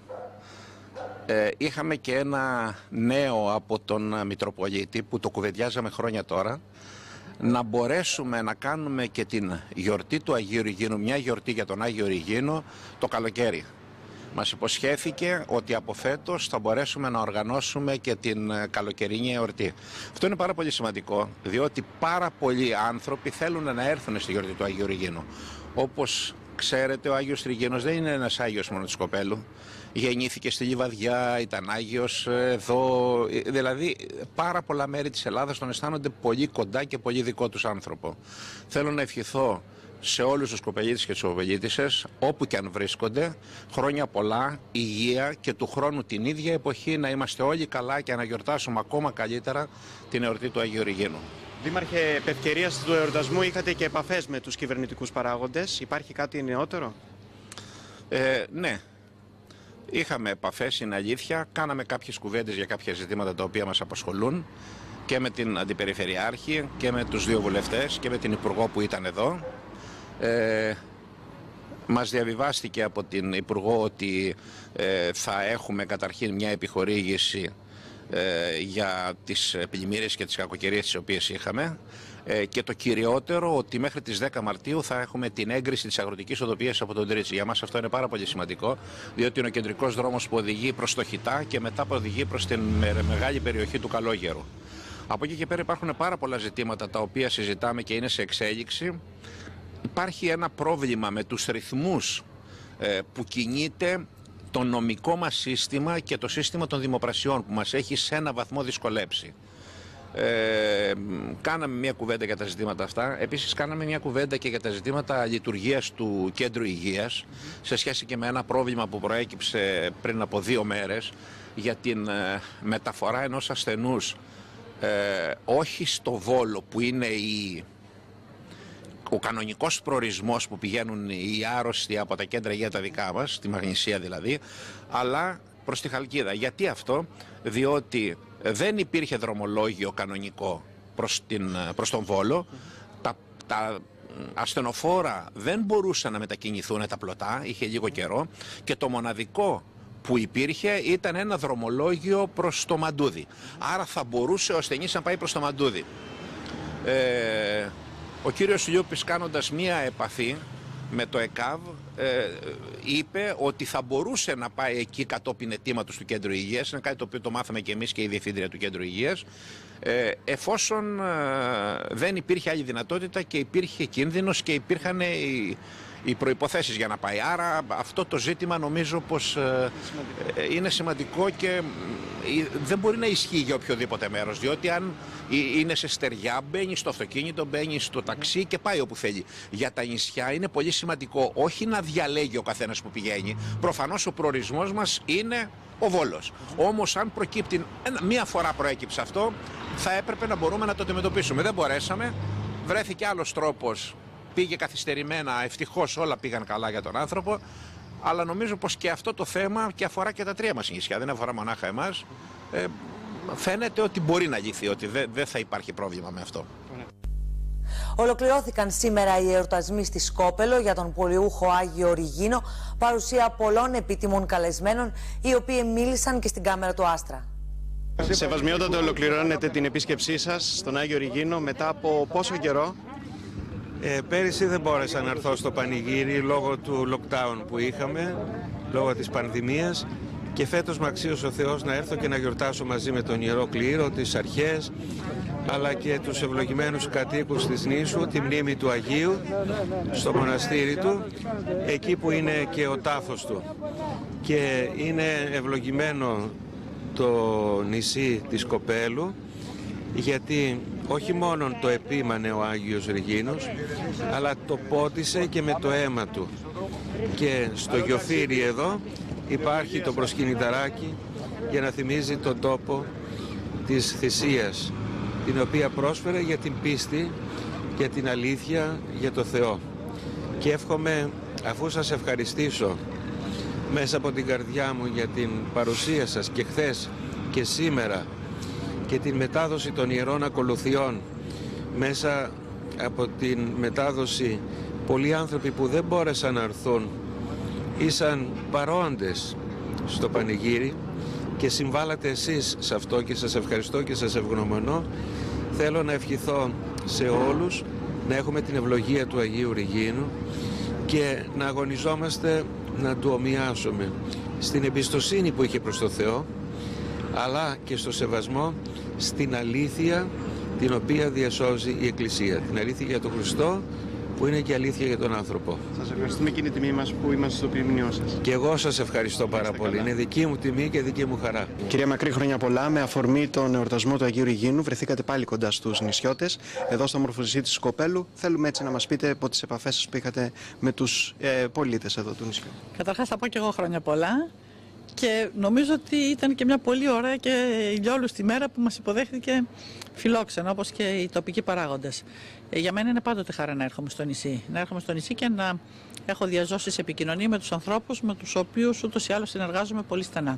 Είχαμε και ένα νέο από τον Μητροπολίτη που το κουβεντιάζαμε χρόνια τώρα, να μπορέσουμε να κάνουμε και την γιορτή του Αγίου Ρηγίνου, μια γιορτή για τον Άγιο Ρηγίνο το καλοκαίρι. Μας υποσχέθηκε ότι από φέτος θα μπορέσουμε να οργανώσουμε και την καλοκαιρινή εορτή. Αυτό είναι πάρα πολύ σημαντικό, διότι πάρα πολλοί άνθρωποι θέλουν να έρθουν στη γιορτή του Αγίου Ρηγίνου. Όπως ξέρετε, ο Άγιος Ρηγίνος δεν είναι ένας Άγιος μόνο της Σκοπέλου. Γεννήθηκε στη Λιβαδιά, ήταν Άγιος εδώ, δηλαδή πάρα πολλά μέρη της Ελλάδας τον αισθάνονται πολύ κοντά και πολύ δικό τους άνθρωπο. Θέλω να ευχηθώ σε όλους τους σκοπελίτες και τις σκοπελίτισσες, όπου και αν βρίσκονται, χρόνια πολλά, υγεία και του χρόνου την ίδια εποχή να είμαστε όλοι καλά και να γιορτάσουμε ακόμα καλύτερα την εορτή του Αγίου Ρηγίνου. Δήμαρχε, επ' ευκαιρίας του εορτασμού είχατε και επαφές με τους κυβερνητικούς παράγοντες. Υπάρχει κάτι νεότερο? Ναι. Είχαμε επαφές, είναι αλήθεια. Κάναμε κάποιες κουβέντες για κάποια ζητήματα τα οποία μας απασχολούν και με την Αντιπεριφερειάρχη και με τους δύο βουλευτές και με την Υπουργό που ήταν εδώ. Μας διαβιβάστηκε από την Υπουργό ότι θα έχουμε καταρχήν μια επιχορήγηση για τις πλημμύρες και τις κακοκαιρίες τις οποίες είχαμε, και το κυριότερο ότι μέχρι τις 10 Μαρτίου θα έχουμε την έγκριση της αγροτικής οδοποίησης από τον Τρίτσι. Για μας αυτό είναι πάρα πολύ σημαντικό, διότι είναι ο κεντρικός δρόμος που οδηγεί προς το Χιτά και μετά που οδηγεί προς την μεγάλη περιοχή του Καλόγερου. Από εκεί και πέρα υπάρχουν πάρα πολλά ζητήματα τα οποία συζητάμε και είναι σε εξέλιξη. Υπάρχει ένα πρόβλημα με τους ρυθμούς που κινείται το νομικό μας σύστημα και το σύστημα των δημοπρασιών, που μας έχει σε ένα βαθμό δυσκολέψει. Κάναμε μια κουβέντα για τα ζητήματα αυτά. Επίσης κάναμε μια κουβέντα και για τα ζητήματα λειτουργίας του κέντρου υγείας, σε σχέση και με ένα πρόβλημα που προέκυψε πριν από 2 μέρες για την μεταφορά ενός ασθενούς όχι στο Βόλο, που είναι ο κανονικός προορισμός που πηγαίνουν οι άρρωστοι από τα κέντρα υγεία τα δικά μας, τη Μαγνησία δηλαδή, αλλά προς τη Χαλκίδα. Γιατί αυτό? Διότι δεν υπήρχε δρομολόγιο κανονικό προς τον Βόλο, τα ασθενοφόρα δεν μπορούσαν να μετακινηθούν τα πλωτά, είχε λίγο καιρό, και το μοναδικό που υπήρχε ήταν ένα δρομολόγιο προς το Μαντούδι. Άρα θα μπορούσε ο ασθενής να πάει προς το Μαντούδι. Ο κύριος Λιούπης, κάνοντας μία επαφή με το ΕΚΑΒ, είπε ότι θα μπορούσε να πάει εκεί κατόπιν αιτήματος του Κέντρου Υγείας. Είναι κάτι το οποίο το μάθαμε και εμείς και η Διευθύντρια του Κέντρου Υγείας, εφόσον δεν υπήρχε άλλη δυνατότητα και υπήρχε κίνδυνος και υπήρχαν οι προϋποθέσεις για να πάει. Άρα αυτό το ζήτημα νομίζω πως είναι σημαντικό και δεν μπορεί να ισχύει για οποιοδήποτε μέρος, διότι αν είναι σε στεριά, μπαίνει στο αυτοκίνητο, μπαίνει στο ταξί και πάει όπου θέλει. Για τα νησιά είναι πολύ σημαντικό όχι να διαλέγει ο καθένας που πηγαίνει. Προφανώς ο προορισμός μας είναι ο Βόλος. Όμως αν προκύπτει, μία φορά προέκυψε αυτό, θα έπρεπε να μπορούμε να το αντιμετωπίσουμε. Δεν μπορέσαμε, βρέθηκε άλλος τρόπος. Πήγε καθυστερημένα, ευτυχώς όλα πήγαν καλά για τον άνθρωπο, αλλά νομίζω πως και αυτό το θέμα και αφορά και τα 3 μας νησιά, δεν αφορά μονάχα εμάς. Φαίνεται ότι μπορεί να λυθεί, ότι δεν θα υπάρχει πρόβλημα με αυτό. Ολοκληρώθηκαν σήμερα οι εορτασμοί στη Σκόπελο για τον πολιούχο Άγιο Ριγίνο, παρουσία πολλών επίτιμων καλεσμένων, οι οποίοι μίλησαν και στην κάμερα του Άστρα. Σεβασμιότατε, ολοκληρώνετε την επίσκεψή σας στον Άγιο Ριγίνο μετά από πόσο καιρό? Πέρυσι δεν μπόρεσα να έρθω στο πανηγύρι λόγω του lockdown που είχαμε, λόγω της πανδημίας, και φέτος με αξίωσε ο Θεός να έρθω και να γιορτάσω μαζί με τον Ιερό Κλήρο, τις αρχές, αλλά και τους ευλογημένους κατοίκους της νήσου, τη μνήμη του Αγίου στο μοναστήρι του, εκεί που είναι και ο τάφος του. Και είναι ευλογημένο το νησί της Κοπέλου, γιατί όχι μόνο το επίμανε ο Άγιος Ριγίνος, αλλά το πότισε και με το αίμα του. Και στο Γιοφύρι εδώ υπάρχει το προσκυνηταράκι για να θυμίζει τον τόπο της θυσίας, την οποία πρόσφερε για την πίστη, για την αλήθεια, για το Θεό. Και εύχομαι, αφού σας ευχαριστήσω μέσα από την καρδιά μου για την παρουσία σας και χθες και σήμερα, και την μετάδοση των Ιερών Ακολουθιών, μέσα από την μετάδοση πολλοί άνθρωποι που δεν μπόρεσαν να έρθουν ήσαν παρόντες στο πανηγύρι και συμβάλατε εσείς σε αυτό και σας ευχαριστώ και σας ευγνωμονώ. Θέλω να ευχηθώ σε όλους να έχουμε την ευλογία του Αγίου Ριγίνου και να αγωνιζόμαστε να του ομοιάσουμε στην εμπιστοσύνη που είχε προς το Θεό, αλλά και στο σεβασμό στην αλήθεια την οποία διασώζει η Εκκλησία. Την αλήθεια για τον Χριστό, που είναι και αλήθεια για τον άνθρωπο. Σας ευχαριστούμε και είναι τιμή μας που είμαστε στο ποιμνιό σας. Και εγώ σας ευχαριστώ πάρα πολύ. Είναι δική μου τιμή και δική μου χαρά. Κυρία Μακρύ, χρόνια πολλά. Με αφορμή τον εορτασμό του Αγίου Ριγίνου, βρεθήκατε πάλι κοντά στους νησιώτες, εδώ στο μορφωζητή της Σκοπέλου. Θέλουμε έτσι να μας πείτε από τις επαφές σας που είχατε με τους πολίτες εδώ του νησιού. Καταρχάς θα πω και εγώ χρόνια πολλά. Και νομίζω ότι ήταν και μια πολύ ωραία και ηλιόλουστη μέρα που μας υποδέχθηκε φιλόξενο, όπως και οι τοπικοί παράγοντες. Για μένα είναι πάντοτε χαρά να έρχομαι στο νησί. Να έρχομαι στο νησί και να έχω διαζώσεις επικοινωνία με τους ανθρώπους με τους οποίους ούτως ή άλλως συνεργάζομαι πολύ στενά.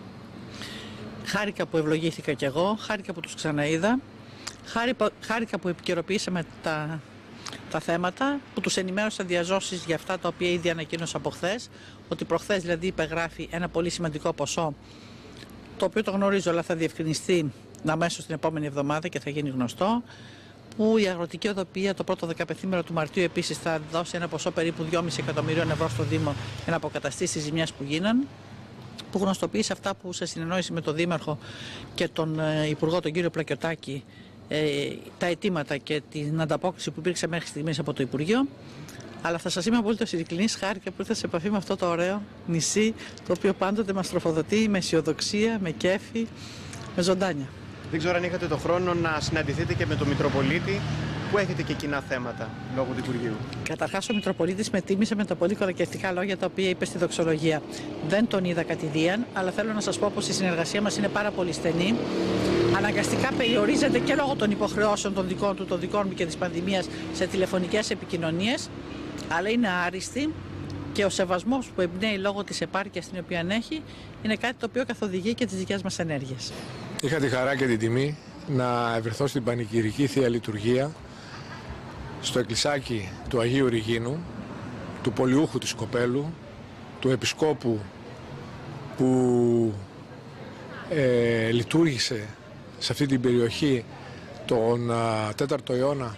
Χάρηκα που ευλογήθηκα κι εγώ, χάρηκα που τους ξαναείδα, χάρηκα που επικαιροποιήσαμε τα τα θέματα, που τους ενημέρωσα διαζώσεις για αυτά τα οποία ήδη ανακοίνωσα από χθες, ότι προχθές δηλαδή υπεγράφει ένα πολύ σημαντικό ποσό, το οποίο το γνωρίζω, αλλά θα διευκρινιστεί αμέσως την επόμενη εβδομάδα και θα γίνει γνωστό, που η Αγροτική Οδοποιία το πρώτο 15ήμερο του Μαρτίου επίσης θα δώσει ένα ποσό περίπου 2,5 εκατομμυρίων ευρώ στο Δήμο για να αποκαταστήσει τις ζημιές που γίναν, που γνωστοποίησε αυτά που σε συνεννόηση με τον Δήμαρχο και τον Υπουργό, τον κύριο Πλακιωτάκη, τα αιτήματα και την ανταπόκριση που υπήρξε μέχρι στιγμής από το Υπουργείο. Αλλά θα σας είμαι απολύτως ειλικρινής, χάρηκα που ήρθα σε επαφή με αυτό το ωραίο νησί, το οποίο πάντοτε μας τροφοδοτεί με αισιοδοξία, με κέφι, με ζωντάνια. Δεν ξέρω αν είχατε το χρόνο να συναντηθείτε και με τον Μητροπολίτη, που έχετε και κοινά θέματα λόγω του Υπουργείου. Καταρχάς, ο Μητροπολίτης με τίμησε με τα πολύ κοροϊδευτικά λόγια τα οποία είπε στη δοξολογία. Δεν τον είδα κατηδίαν, αλλά θέλω να σας πω πως η συνεργασία μας είναι πάρα πολύ στενή. Αναγκαστικά περιορίζεται και λόγω των υποχρεώσεων των δικών του, των δικών μου και της πανδημίας σε τηλεφωνικές επικοινωνίες, αλλά είναι άριστη και ο σεβασμός που εμπνέει λόγω της επάρκειας την οποία έχει είναι κάτι το οποίο καθοδηγεί και τις δικές μας ενέργειες. Είχα τη χαρά και την τιμή να ευρεθώ στην πανηγυρική Θεία Λειτουργία στο εκκλησάκι του Αγίου Ριγίνου, του Πολιούχου της Κοπέλου, του Επισκόπου που λειτουργήσε σε αυτή την περιοχή τον 4ο αιώνα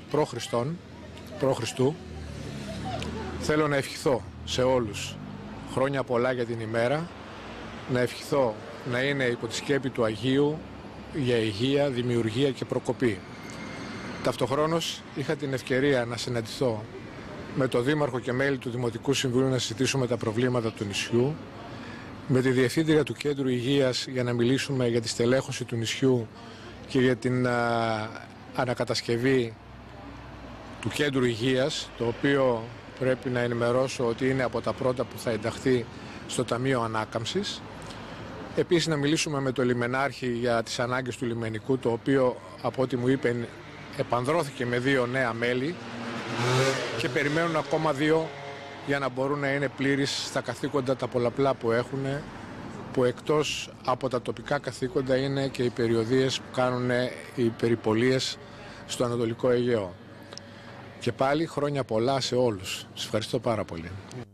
π.Χ. Θέλω να ευχηθώ σε όλους χρόνια πολλά για την ημέρα, να ευχηθώ να είναι υπό τη σκέπη του Αγίου για υγεία, δημιουργία και προκοπή. Ταυτοχρόνως είχα την ευκαιρία να συναντηθώ με τον Δήμαρχο και μέλη του Δημοτικού Συμβουλίου να συζητήσουμε τα προβλήματα του νησιού, με τη Διευθύντρια του Κέντρου Υγείας για να μιλήσουμε για τη στελέχωση του νησιού και για την ανακατασκευή του Κέντρου Υγείας, το οποίο πρέπει να ενημερώσω ότι είναι από τα πρώτα που θα ενταχθεί στο Ταμείο Ανάκαμψης. Επίσης να μιλήσουμε με τον λιμενάρχη για τις ανάγκες του λιμενικού, το οποίο από ό,τι μου είπε επανδρώθηκε με 2 νέα μέλη και περιμένουν ακόμα 2 για να μπορούν να είναι πλήρεις στα καθήκοντα τα πολλαπλά που έχουν, που εκτός από τα τοπικά καθήκοντα είναι και οι περιοδίες που κάνουν οι περιπολίες στο Ανατολικό Αιγαίο. Και πάλι χρόνια πολλά σε όλους. Σας ευχαριστώ πάρα πολύ.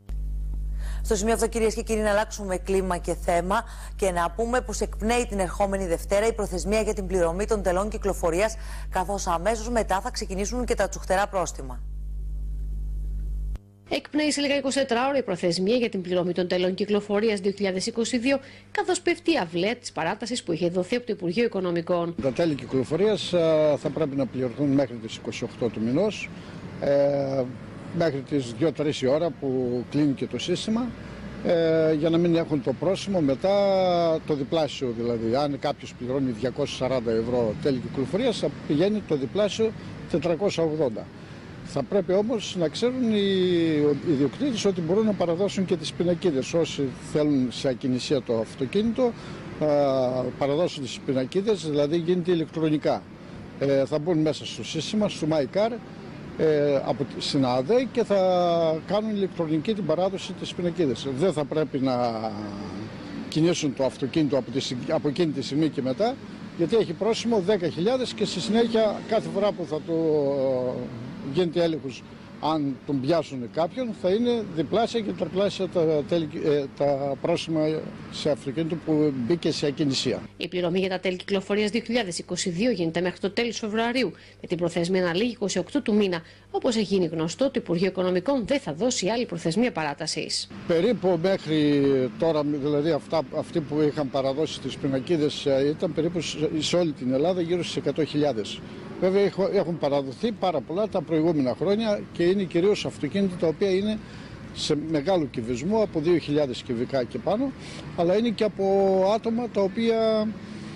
Στο σημείο αυτό, κυρίες και κύριοι, να αλλάξουμε κλίμα και θέμα και να πούμε πως εκπνέει την ερχόμενη Δευτέρα η προθεσμία για την πληρωμή των τελών κυκλοφορίας, καθώς αμέσως μετά θα ξεκινήσουν και τα τσουχτερά πρόστιμα. Εκπνέει σε λίγα 24 ώρα η προθεσμία για την πληρωμή των τελών κυκλοφορίας 2022, καθώς πέφτει η αυλαία της παράτασης που είχε δοθεί από το Υπουργείο Οικονομικών. Τα τέλη κυκλοφορίας θα πρέπει να πληρωθούν μέχρι τις 28 του μηνός, μέχρι τις 2-3 η ώρα που κλείνει και το σύστημα, για να μην έχουν το πρόσημο μετά το διπλάσιο. Δηλαδή, αν κάποιος πληρώνει 240 ευρώ τέλη κυκλοφορίας, θα πηγαίνει το διπλάσιο 480. Θα πρέπει όμως να ξέρουν οι ιδιοκτήτες ότι μπορούν να παραδώσουν και τις πινακίδες. Όσοι θέλουν σε ακινησία το αυτοκίνητο, παραδώσουν τις πινακίδες, δηλαδή γίνεται ηλεκτρονικά. Θα μπουν μέσα στο σύστημα, στο MyCar, στην ΑΔΕ και θα κάνουν ηλεκτρονική την παράδοση της πινακίδες. Δεν θα πρέπει να κινήσουν το αυτοκίνητο από εκείνη τη στιγμή και μετά, γιατί έχει πρόσημο 10.000 και στη συνέχεια κάθε φορά που θα το γίνεται έλεγχος, αν τον πιάσουν κάποιον, θα είναι διπλάσια και τριπλάσια τα πρόσημα σε αυτοκίνητο που μπήκε σε ακινησία. Η πληρωμή για τα τέλη κυκλοφορίας 2022 γίνεται μέχρι το τέλος Φεβρουαρίου, με την προθεσμία να λήγει 28 του μήνα. Όπως έχει γίνει γνωστό, το Υπουργείο Οικονομικών δεν θα δώσει άλλη προθεσμία παράτασης. Περίπου μέχρι τώρα, δηλαδή αυτοί που είχαν παραδώσει τις πινακίδες ήταν περίπου σε όλη την Ελλάδα γύρω στις 100.000. Βέβαια έχουν παραδοθεί πάρα πολλά τα προηγούμενα χρόνια και είναι κυρίως αυτοκίνητα τα οποία είναι σε μεγάλο κυβισμό, από 2.000 κυβικά και πάνω, αλλά είναι και από άτομα τα οποία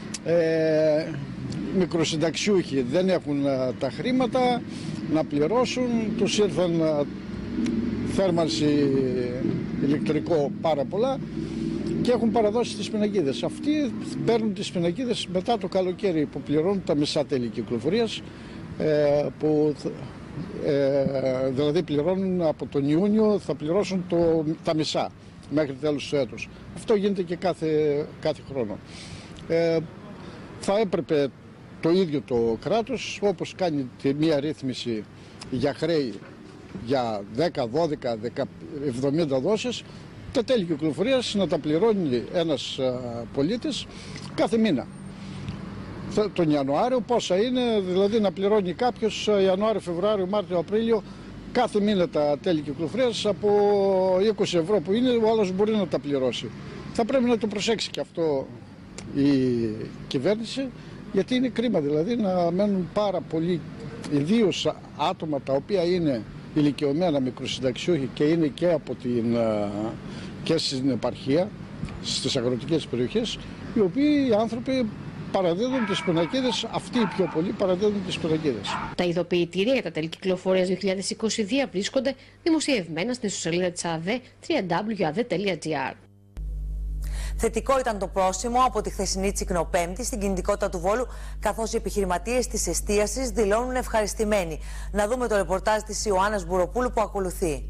μικροσυνταξιούχοι δεν έχουν τα χρήματα να πληρώσουν, τους ήρθαν θέρμανση, ηλεκτρικό πάρα πολλά και έχουν παραδώσει τις πινακίδες. Αυτοί παίρνουν τις πινακίδες μετά το καλοκαίρι που πληρώνουν τα μισά τέλη κυκλοφορίας, που δηλαδή πληρώνουν από τον Ιούνιο, θα πληρώσουν τα μισά μέχρι τέλος του έτους. Αυτό γίνεται και κάθε χρόνο. Θα έπρεπε το ίδιο το κράτος, όπως κάνει μία ρύθμιση για χρέη για 10, 12, 70 δόσεις, τα τέλη κυκλοφορίας να τα πληρώνει ένας πολίτης κάθε μήνα. Τον Ιανουάριο πόσα είναι, δηλαδή να πληρώνει κάποιος Ιανουάριο, Φεβρουάριο, Μάρτιο, Απρίλιο, κάθε μήνα τα τέλη κυκλοφορίας από 20 ευρώ που είναι, ο άλλος μπορεί να τα πληρώσει. Θα πρέπει να το προσέξει και αυτό η κυβέρνηση, γιατί είναι κρίμα δηλαδή να μένουν πάρα πολλοί, ιδίως άτομα τα οποία είναι ηλικιωμένα, μικροσυνταξιούχοι και είναι και στην επαρχία, στις αγροτικές περιοχές, οι οποίοι οι άνθρωποι παραδίδουν τις πινακίδες, αυτοί οι πιο πολλοί παραδίδουν τις πινακίδες. Τα ειδοποιητήρια για τα τέλη κυκλοφορίας 2022 βρίσκονται δημοσιευμένα στην ιστοσελίδα της ΑΔΕ www.ade.gr. Θετικό ήταν το πρόσημο από τη χθεσινή Τσικνοπέμπτη στην κινητικότητα του Βόλου, καθώς οι επιχειρηματίες της εστίασης δηλώνουν ευχαριστημένοι. Να δούμε το ρεπορτάζ της Ιωάννας Μπουροπούλου που ακολουθεί.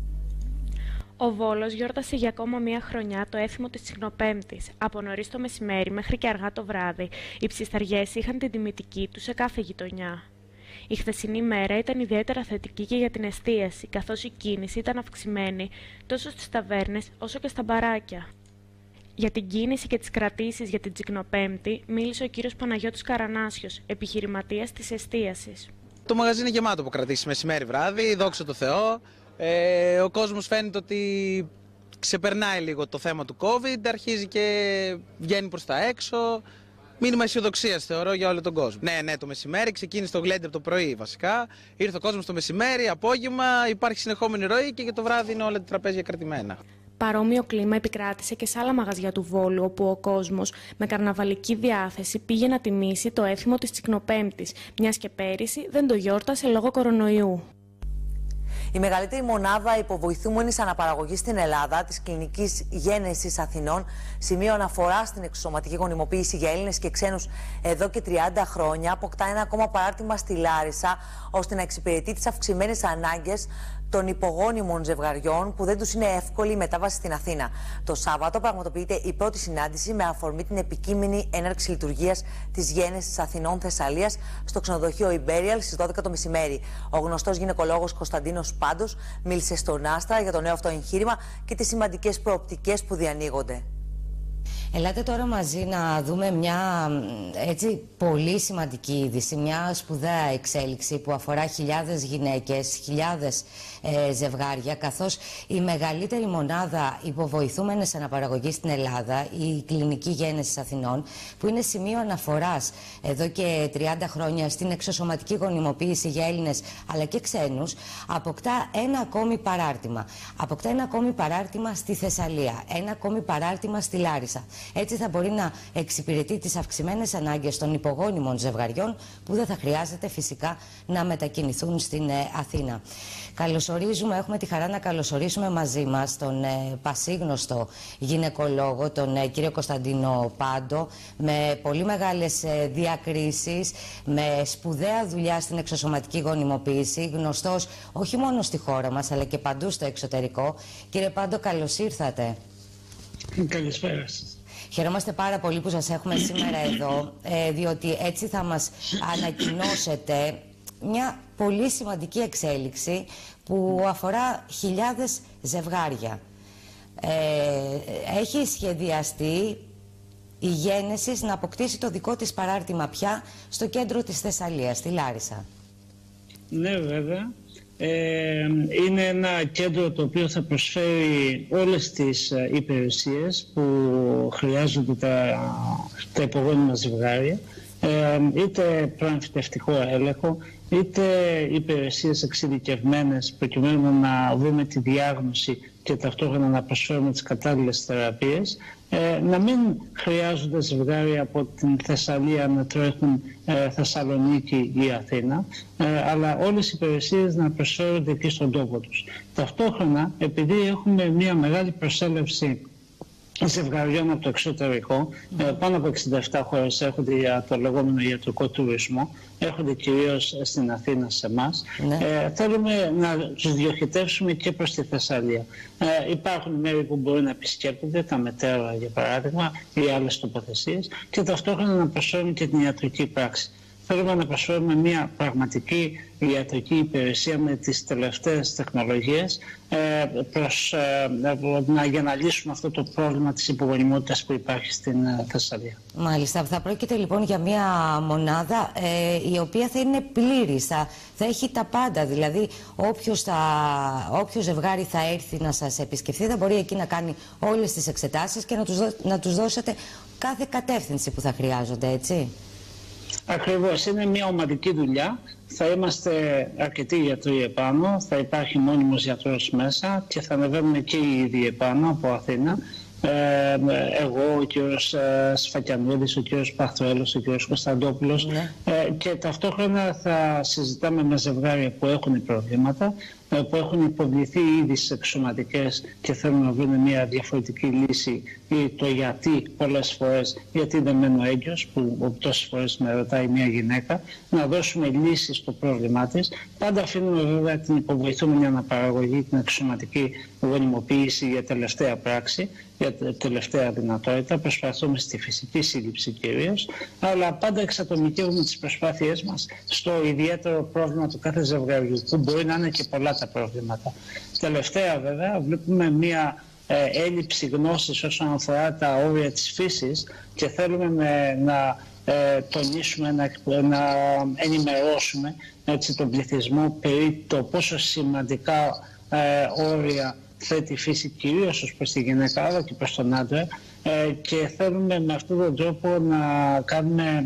Ο Βόλος γιόρτασε για ακόμα μία χρονιά το έθιμο της Τσικνοπέμπτης. Από νωρίς το μεσημέρι μέχρι και αργά το βράδυ, οι ψισταριές είχαν την τιμητική τους σε κάθε γειτονιά. Η χθεσινή μέρα ήταν ιδιαίτερα θετική και για την εστίαση, καθώς η κίνηση ήταν αυξημένη τόσο στις ταβέρνες όσο και στα μπαράκια. Για την κίνηση και τις κρατήσεις για την Τσικνοπέμπτη μίλησε ο κύριος Παναγιώτης Καρανάσιος, επιχειρηματίας της εστίασης. Το μαγαζί είναι γεμάτο από κρατήσεις μεσημέρι βράδυ, δόξα τω Θεώ. Ο κόσμος φαίνεται ότι ξεπερνάει λίγο το θέμα του COVID, αρχίζει και βγαίνει προς τα έξω. Μήνυμα αισιοδοξίας θεωρώ για όλο τον κόσμο. Ναι, το μεσημέρι ξεκίνησε το γλέντι από το πρωί βασικά. Ήρθε ο κόσμος το μεσημέρι, απόγευμα, υπάρχει συνεχόμενη ροή και για το βράδυ είναι όλα τα τραπέζια κρατημένα. Παρόμοιο κλίμα επικράτησε και σε άλλα μαγαζιά του Βόλου, όπου ο κόσμος με καρναβαλική διάθεση πήγε να τιμήσει το έθιμο της Τσικνοπέμπτης, μιας και πέρυσι δεν το γιόρτασε λόγω κορονοϊού. Η μεγαλύτερη μονάδα υποβοηθούμενης αναπαραγωγής στην Ελλάδα, της Κλινικής Γένεσης Αθηνών, σημείο αναφορά στην εξωσωματική γονιμοποίηση για Έλληνες και ξένους εδώ και 30 χρόνια, αποκτά ένα ακόμα παράρτημα στη Λάρισα, ώστε να εξυπηρετεί τις αυξημένες ανάγκες των υπογόνιμων ζευγαριών που δεν τους είναι εύκολη η μετάβαση στην Αθήνα. Το Σάββατο πραγματοποιείται η πρώτη συνάντηση με αφορμή την επικείμενη έναρξη λειτουργίας της Γένεσης Αθηνών Θεσσαλίας στο ξενοδοχείο Imperial στις 12 το μεσημέρι. Ο γνωστός γυναικολόγος Κωνσταντίνος Πάντος μίλησε στον Άστρα για το νέο αυτό εγχείρημα και τις σημαντικές προοπτικές που διανοίγονται. Ελάτε τώρα μαζί να δούμε μια έτσι πολύ σημαντική είδηση, μια σπουδαία εξέλιξη που αφορά χιλιάδες γυναίκες, χιλιάδες ζευγάρια, καθώς η μεγαλύτερη μονάδα υποβοηθούμενες αναπαραγωγής στην Ελλάδα, η Κλινική Γένεσης Αθηνών, που είναι σημείο αναφοράς εδώ και 30 χρόνια στην εξωσωματική γονιμοποίηση για Έλληνες αλλά και ξένους, αποκτά ένα ακόμη παράρτημα. Αποκτά ένα ακόμη παράρτημα στη Θεσσαλία, ένα ακόμη παράρτημα στη Λάρισα. Έτσι θα μπορεί να εξυπηρετεί τις αυξημένες ανάγκες των υπογόνιμων ζευγαριών που δεν θα χρειάζεται φυσικά να μετακινηθούν στην Αθήνα. Καλωσορίζουμε, έχουμε τη χαρά να καλωσορίσουμε μαζί μας τον πασίγνωστο γυναικολόγο, τον κύριο Κωνσταντίνο Πάντο, με πολύ μεγάλες διακρίσεις, με σπουδαία δουλειά στην εξωσωματική γονιμοποίηση, γνωστός όχι μόνο στη χώρα μας αλλά και παντού στο εξωτερικό. Κύριε Πάντο, καλώς ήρθατε. Καλησπέρα σας. Χαιρόμαστε πάρα πολύ που σας έχουμε σήμερα εδώ, διότι έτσι θα μας ανακοινώσετε μια πολύ σημαντική εξέλιξη που αφορά χιλιάδες ζευγάρια. Έχει σχεδιαστεί η Γένεσης να αποκτήσει το δικό της παράρτημα πια στο κέντρο της Θεσσαλίας, στη Λάρισα. Ναι, βέβαια. Είναι ένα κέντρο το οποίο θα προσφέρει όλες τις υπηρεσίες που χρειάζονται τα υπογόνιμα ζευγάρια, είτε προεμφυτευτικό έλεγχο, είτε υπηρεσίες εξειδικευμένες προκειμένου να δούμε τη διάγνωση και ταυτόχρονα να προσφέρουμε τις κατάλληλες θεραπείες, να μην χρειάζονται ζευγάρια από την Θεσσαλία να τρέχουν Θεσσαλονίκη ή Αθήνα, αλλά όλες οι υπηρεσίες να προσφέρονται εκεί στον τόπο τους. Ταυτόχρονα, επειδή έχουμε μια μεγάλη προσέλευση ζευγαριών από το εξωτερικό, πάνω από 67 χώρες έρχονται για το λεγόμενο ιατρικό τουρισμό, έρχονται κυρίως στην Αθήνα σε εμάς. Θέλουμε να τους διοχετεύσουμε και προς τη Θεσσαλία. Υπάρχουν μέρη που μπορεί να επισκέπτονται, τα Μετέωρα για παράδειγμα, ή άλλες τοποθεσίες, και ταυτόχρονα να προσφέρουμε και την ιατρική πράξη. θέλουμε να προσφέρουμε μια πραγματική ιατρική υπηρεσία με τις τελευταίες τεχνολογίες για να λύσουμε αυτό το πρόβλημα της υπογονιμότητας που υπάρχει στην Θεσσαλία. Μάλιστα. Θα πρόκειται λοιπόν για μια μονάδα η οποία θα είναι πλήρης, θα έχει τα πάντα. Δηλαδή όποιο ζευγάρι θα έρθει να σας επισκεφθεί θα μπορεί εκεί να κάνει όλες τις εξετάσεις και να τους δώσετε κάθε κατεύθυνση που θα χρειάζονται, έτσι. Ακριβώς, είναι μια ομαδική δουλειά. Θα είμαστε αρκετοί γιατροί επάνω, θα υπάρχει μόνιμος γιατρός μέσα και θα ανεβαίνουμε και οι ίδιοι επάνω από Αθήνα. Εγώ, ο κύριος Σφακιανίδης, ο κύριος Παθρέλος, ο κύριος Κωνσταντόπουλος, και ταυτόχρονα θα συζητάμε με ζευγάρια που έχουν προβλήματα, που έχουν υποβληθεί ήδη στις εξωματικές και θέλουν να βρουν μια διαφορετική λύση, ή το γιατί πολλές φορές, γιατί δεν μένω έγκυος, που τόσες φορές με ρωτάει μια γυναίκα, να δώσουμε λύση στο πρόβλημά της. Πάντα αφήνουμε βέβαια την υποβοηθούμενη αναπαραγωγή, την εξωματική γονιμοποίηση για τελευταία πράξη, για τελευταία δυνατότητα. Προσπαθούμε στη φυσική σύλληψη κυρίως, αλλά πάντα εξατομικεύουμε τις προσπάθειές μας στο ιδιαίτερο πρόβλημα του κάθε ζευγαριού, που μπορεί να είναι και πολλά τα προβλήματα. Τελευταία βέβαια βλέπουμε μια έλλειψη γνώσης όσον αφορά τα όρια της φύσης και θέλουμε να τονίσουμε, να ενημερώσουμε τον πληθυσμό περί το πόσο σημαντικά όρια θέτει η φύση, κυρίως ως προς τη γυναίκα αλλά και προς τον άντρα, και θέλουμε με αυτόν τον τρόπο να κάνουμε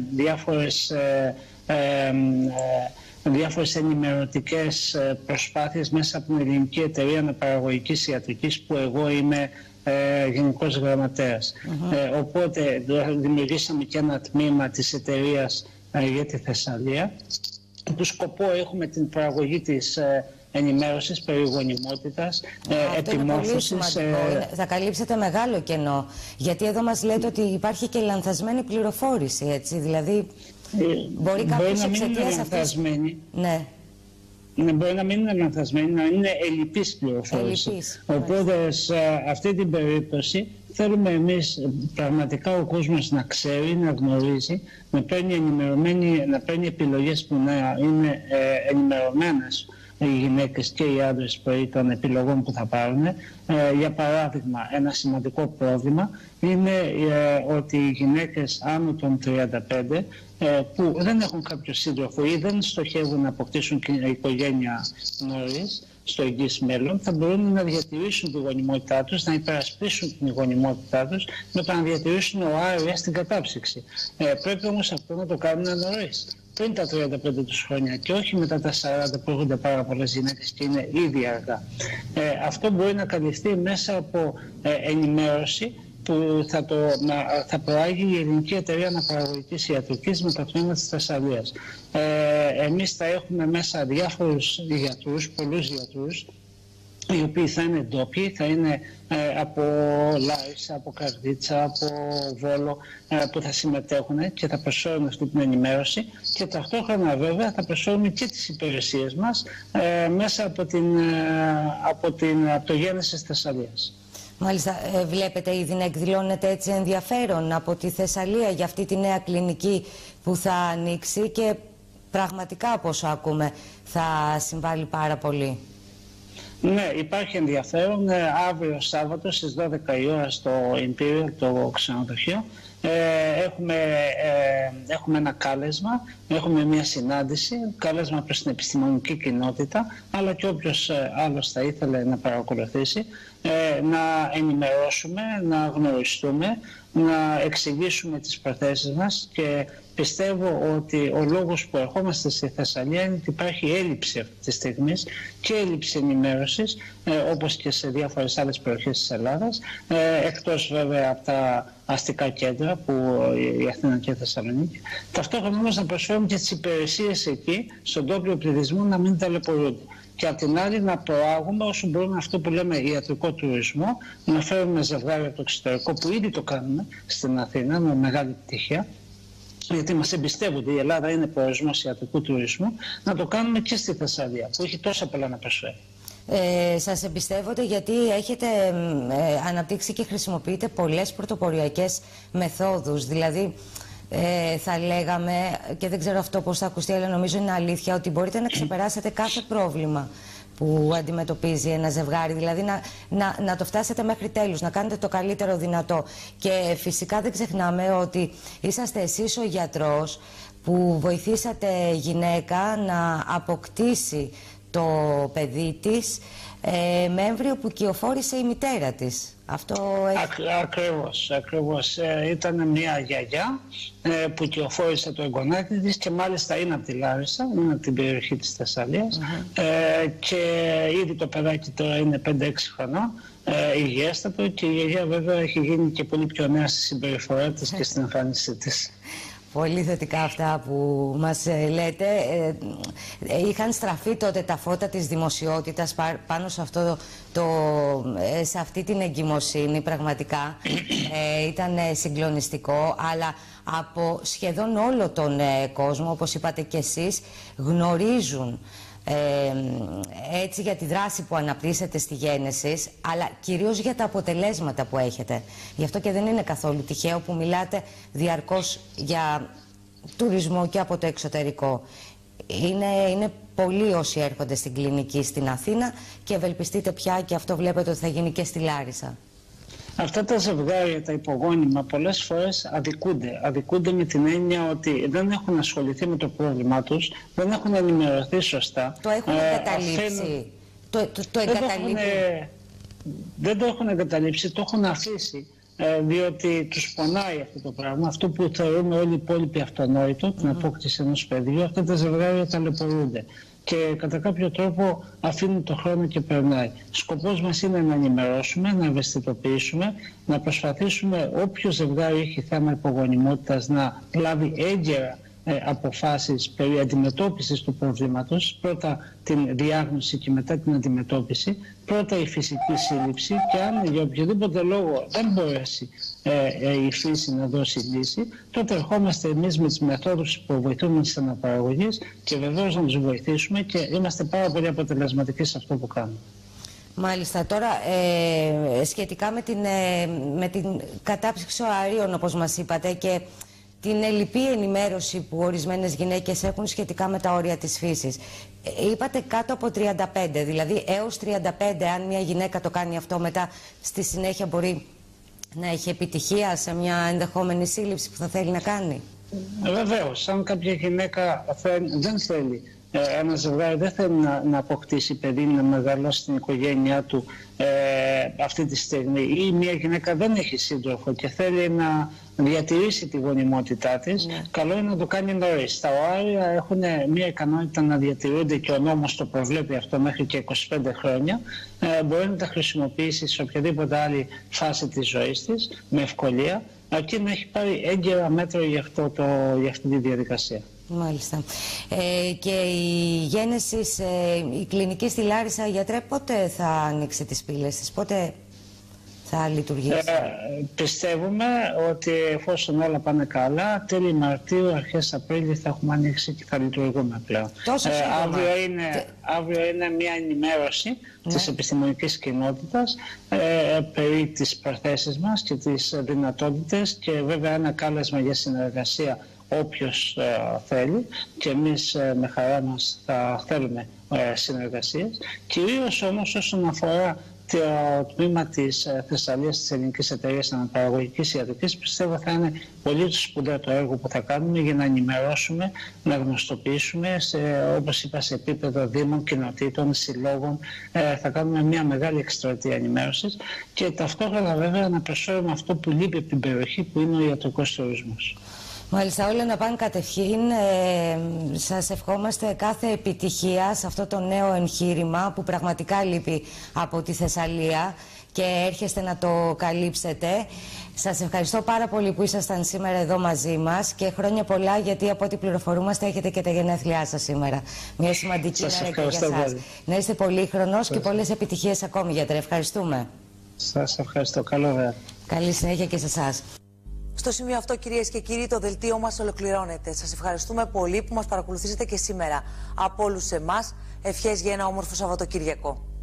διάφορες ενημερωτικές προσπάθειες μέσα από την Ελληνική Εταιρεία Αναπαραγωγικής Ιατρικής, που εγώ είμαι γενικός γραμματέας. Οπότε δημιουργήσαμε και ένα τμήμα της εταιρείας για τη Θεσσαλία, που σκοπό έχουμε την παραγωγή της ενημέρωσης, περί γονιμότητας, επιμόρφωσης. Θα καλύψετε μεγάλο κενό, γιατί εδώ μας λέτε ότι υπάρχει και λανθασμένη πληροφόρηση, έτσι, δηλαδή μπορεί κάποιος εξαιτίας αυτής... Ναι. Μπορεί να μην είναι λανθασμένη, να είναι ελλειπής πληροφόρηση. Οπότε σε αυτή την περίπτωση θέλουμε εμείς πραγματικά ο κόσμος να ξέρει, να γνωρίζει, να παίρνει επιλογές που να είναι ενημερωμένες οι γυναίκες και οι άντρες περί των επιλογών που θα πάρουν. Για παράδειγμα, ένα σημαντικό πρόβλημα είναι ότι οι γυναίκες άνω των 35 που δεν έχουν κάποιο σύντροφο ή δεν στοχεύουν να αποκτήσουν οικογένεια νωρίς στο εγγύς μέλλον, θα μπορούν να διατηρήσουν τη γονιμότητά τους, να υπερασπίσουν την γονιμότητά τους με το να διατηρήσουν οάρια στην κατάψυξη. Πρέπει όμως αυτό να το κάνουν νωρίς, πριν τα 35 τους χρόνια και όχι μετά τα 40 που έρχονται πάρα πολλές γυναίκες και είναι ήδη αργά. Αυτό μπορεί να καλυφθεί μέσα από ενημέρωση που θα προάγει η Ελληνική Εταιρεία Αναπαραγωγικής Ιατρικής με το τμήμα της Θεσσαλίας. Εμείς θα έχουμε μέσα διάφορους γιατρούς, πολλούς γιατρούς, οι οποίοι θα είναι ντόπιοι, θα είναι από Λάρισα, από Καρδίτσα, από Βόλο, που θα συμμετέχουν και θα προσφέρουν αυτή την ενημέρωση, και ταυτόχρονα βέβαια θα προσφέρουμε και τις υπηρεσίες μας μέσα από το Γένεσης της Θεσσαλίας. Μάλιστα, βλέπετε ήδη να εκδηλώνεται έτσι ενδιαφέρον από τη Θεσσαλία για αυτή τη νέα κλινική που θα ανοίξει και πραγματικά, από όσο ακούμε, θα συμβάλλει πάρα πολύ. Ναι, υπάρχει ενδιαφέρον. Αύριο Σάββατο στις 12 η ώρα στο Imperial, το ξενοδοχείο, έχουμε ένα κάλεσμα, έχουμε μια συνάντηση, κάλεσμα προς την επιστημονική κοινότητα, αλλά και όποιος άλλος θα ήθελε να παρακολουθήσει, να ενημερώσουμε, να γνωριστούμε, να εξηγήσουμε τις προθέσεις μας, και πιστεύω ότι ο λόγος που ερχόμαστε στη Θεσσαλία είναι ότι υπάρχει έλλειψη αυτή τη στιγμή και έλλειψη ενημέρωσης, όπως και σε διάφορες άλλες περιοχές της Ελλάδας, εκτός βέβαια από τα αστικά κέντρα που η Αθήνα και η Θεσσαλονίκη. Ταυτόχρονα όμως να προσφέρουμε και τις υπηρεσίες εκεί, στον τόπιο πληθυσμό, να μην ταλαιπωρούνται. Και απ' την άλλη να προάγουμε όσο μπορούμε αυτό που λέμε ιατρικό τουρισμό, να φέρουμε ζευγάρια από το εξωτερικό, που ήδη το κάνουμε στην Αθήνα με μεγάλη επιτυχία, γιατί μας εμπιστεύονται, η Ελλάδα είναι προορισμός ιατρικού τουρισμού, να το κάνουμε και στη Θεσσαλία, που έχει τόσα πολλά να προσφέρει. Σας εμπιστεύονται γιατί έχετε αναπτύξει και χρησιμοποιείτε πολλές πρωτοποριακές μεθόδους, δηλαδή θα λέγαμε, και δεν ξέρω αυτό πώς θα ακουστεί, αλλά νομίζω είναι αλήθεια, ότι μπορείτε να ξεπεράσετε κάθε πρόβλημα που αντιμετωπίζει ένα ζευγάρι, δηλαδή να το φτάσετε μέχρι τέλους, να κάνετε το καλύτερο δυνατό. Και φυσικά δεν ξεχνάμε ότι είσαστε εσείς ο γιατρός που βοηθήσατε γυναίκα να αποκτήσει το παιδί της με έμβριο που κυοφόρησε η μητέρα της. Αυτό Ακριβώς. Ήταν μια γιαγιά που κυοφόρησε το εγγονάκι της και μάλιστα είναι από τη Λάρισα, είναι από την περιοχή της Θεσσαλίας και ήδη το παιδάκι τώρα είναι 5-6 χρονών, υγιέστατο, και η γιαγιά βέβαια έχει γίνει και πολύ πιο νέα στη συμπεριφορά της και στην εμφάνισή της. Πολύ θετικά αυτά που μας λέτε. Είχαν στραφεί τότε τα φώτα της δημοσιότητας πάνω σε, σε αυτή την εγκυμοσύνη, πραγματικά. Ήταν συγκλονιστικό, αλλά από σχεδόν όλο τον κόσμο, όπως είπατε και εσείς, γνωρίζουν έτσι για τη δράση που αναπτύσσετε στη γέννηση, αλλά κυρίως για τα αποτελέσματα που έχετε. Γι' αυτό και δεν είναι καθόλου τυχαίο που μιλάτε διαρκώς για τουρισμό και από το εξωτερικό. Είναι πολλοί όσοι έρχονται στην κλινική στην Αθήνα και ευελπιστείτε πια, και αυτό βλέπετε ότι θα γίνει και στη Λάρισα. Αυτά τα ζευγάρια, τα υπογόνιμα, πολλές φορές αδικούνται. Αδικούνται με την έννοια ότι δεν έχουν ασχοληθεί με το πρόβλημά τους, δεν έχουν ενημερωθεί σωστά. Το έχουν εγκαταλείψει. Δεν το έχουν εγκαταλείψει, το έχουν αφήσει. Διότι τους πονάει αυτό το πράγμα, αυτό που θεωρούμε όλοι οι υπόλοιποι αυτονόητο, την απόκτηση ενός παιδιού. Αυτά τα ζευγάρια ταλαιπωρούνται και κατά κάποιο τρόπο αφήνουν το χρόνο και περνάει. Σκοπός μας είναι να ενημερώσουμε, να ευαισθητοποιήσουμε, να προσπαθήσουμε όποιο ζευγάρι έχει θέμα υπογονιμότητας να λάβει έγκαιρα αποφάσεις περί αντιμετώπισης του προβλήματος, πρώτα την διάγνωση και μετά την αντιμετώπιση, πρώτα η φυσική σύλληψη, και αν για οποιοδήποτε λόγο δεν μπορέσει η φύση να δώσει λύση, τότε ερχόμαστε εμείς με τις μεθόδους που βοηθούμε στις αναπαραγωγές και βεβαίως να τους βοηθήσουμε, και είμαστε πάρα πολύ αποτελεσματικοί σε αυτό που κάνουμε. Μάλιστα. Τώρα, σχετικά με την κατάψυξη οαρίων, όπως μας είπατε, και την ελλειπή ενημέρωση που ορισμένες γυναίκες έχουν σχετικά με τα όρια της φύσης. Είπατε κάτω από 35, δηλαδή έως 35, αν μια γυναίκα το κάνει αυτό, μετά στη συνέχεια μπορεί να έχει επιτυχία σε μια ενδεχόμενη σύλληψη που θα θέλει να κάνει. Βεβαίως, αν κάποια γυναίκα δεν θέλει, ένα ζευγάρι δεν θέλει να αποκτήσει παιδί, να μεγαλώσει την οικογένειά του αυτή τη στιγμή, ή μια γυναίκα δεν έχει σύντροφο και θέλει να διατηρήσει τη γονιμότητά της, καλό είναι να το κάνει νωρίς. Τα οάρια έχουν μια ικανότητα να διατηρούνται και ο νόμος το προβλέπει αυτό μέχρι και 25 χρόνια. Μπορεί να τα χρησιμοποιήσει σε οποιαδήποτε άλλη φάση της ζωής της με ευκολία, αρκεί να έχει πάρει έγκαιρα μέτρα για αυτή τη διαδικασία. Μάλιστα. Και η γέννηση, η κλινική στη Λάρισα, γιατρέ, πότε θα ανοίξει τις πύλες της, πότε θα λειτουργήσει? Πιστεύουμε ότι εφόσον όλα πάνε καλά, τέλη Μαρτίου, αρχές Απρίλη θα έχουμε ανοίξει και θα λειτουργούμε πλέον. Αύριο είναι μια ενημέρωση της επιστημονικής κοινότητας περί τις προθέσεις μας και τις δυνατότητες, και βέβαια ένα κάλεσμα για συνεργασία όποιος θέλει, και εμείς με χαρά μας θα θέλουμε συνεργασίες. Κυρίως όμως όσον αφορά το τμήμα της Θεσσαλίας, της Ελληνικής Εταιρείας Αναπαραγωγικής Ιατρικής, πιστεύω θα είναι πολύ σπουδαίο το έργο που θα κάνουμε για να ενημερώσουμε, να γνωστοποιήσουμε, όπως είπα, σε επίπεδο δήμων, κοινοτήτων, συλλόγων. Θα κάνουμε μια μεγάλη εκστρατεία ενημέρωσης και ταυτόχρονα βέβαια να προσφέρουμε αυτό που λείπει από την περιοχή, που είναι ο ιατρικός τουρισμός. Μάλιστα, όλα να πάνε κατευχήν. Σας ευχόμαστε κάθε επιτυχία σε αυτό το νέο εγχείρημα που πραγματικά λείπει από τη Θεσσαλία και έρχεστε να το καλύψετε. Σας ευχαριστώ πάρα πολύ που ήσασταν σήμερα εδώ μαζί μας και χρόνια πολλά, γιατί από ό,τι πληροφορούμαστε έχετε και τα γενέθλιά σας σήμερα. Μια σημαντική μέρα και για σας. Να είστε πολύχρονος και πολλές επιτυχίες ακόμη, γιατρέ. Ευχαριστούμε. Σας ευχαριστώ. Καλό βράδυ. Καλή συνέχεια και σε εσάς. Στο σημείο αυτό, κυρίες και κύριοι, το δελτίο μας ολοκληρώνεται. Σας ευχαριστούμε πολύ που μας παρακολουθήσατε και σήμερα. Από όλους εμάς, ευχές για ένα όμορφο Σαββατοκύριακο.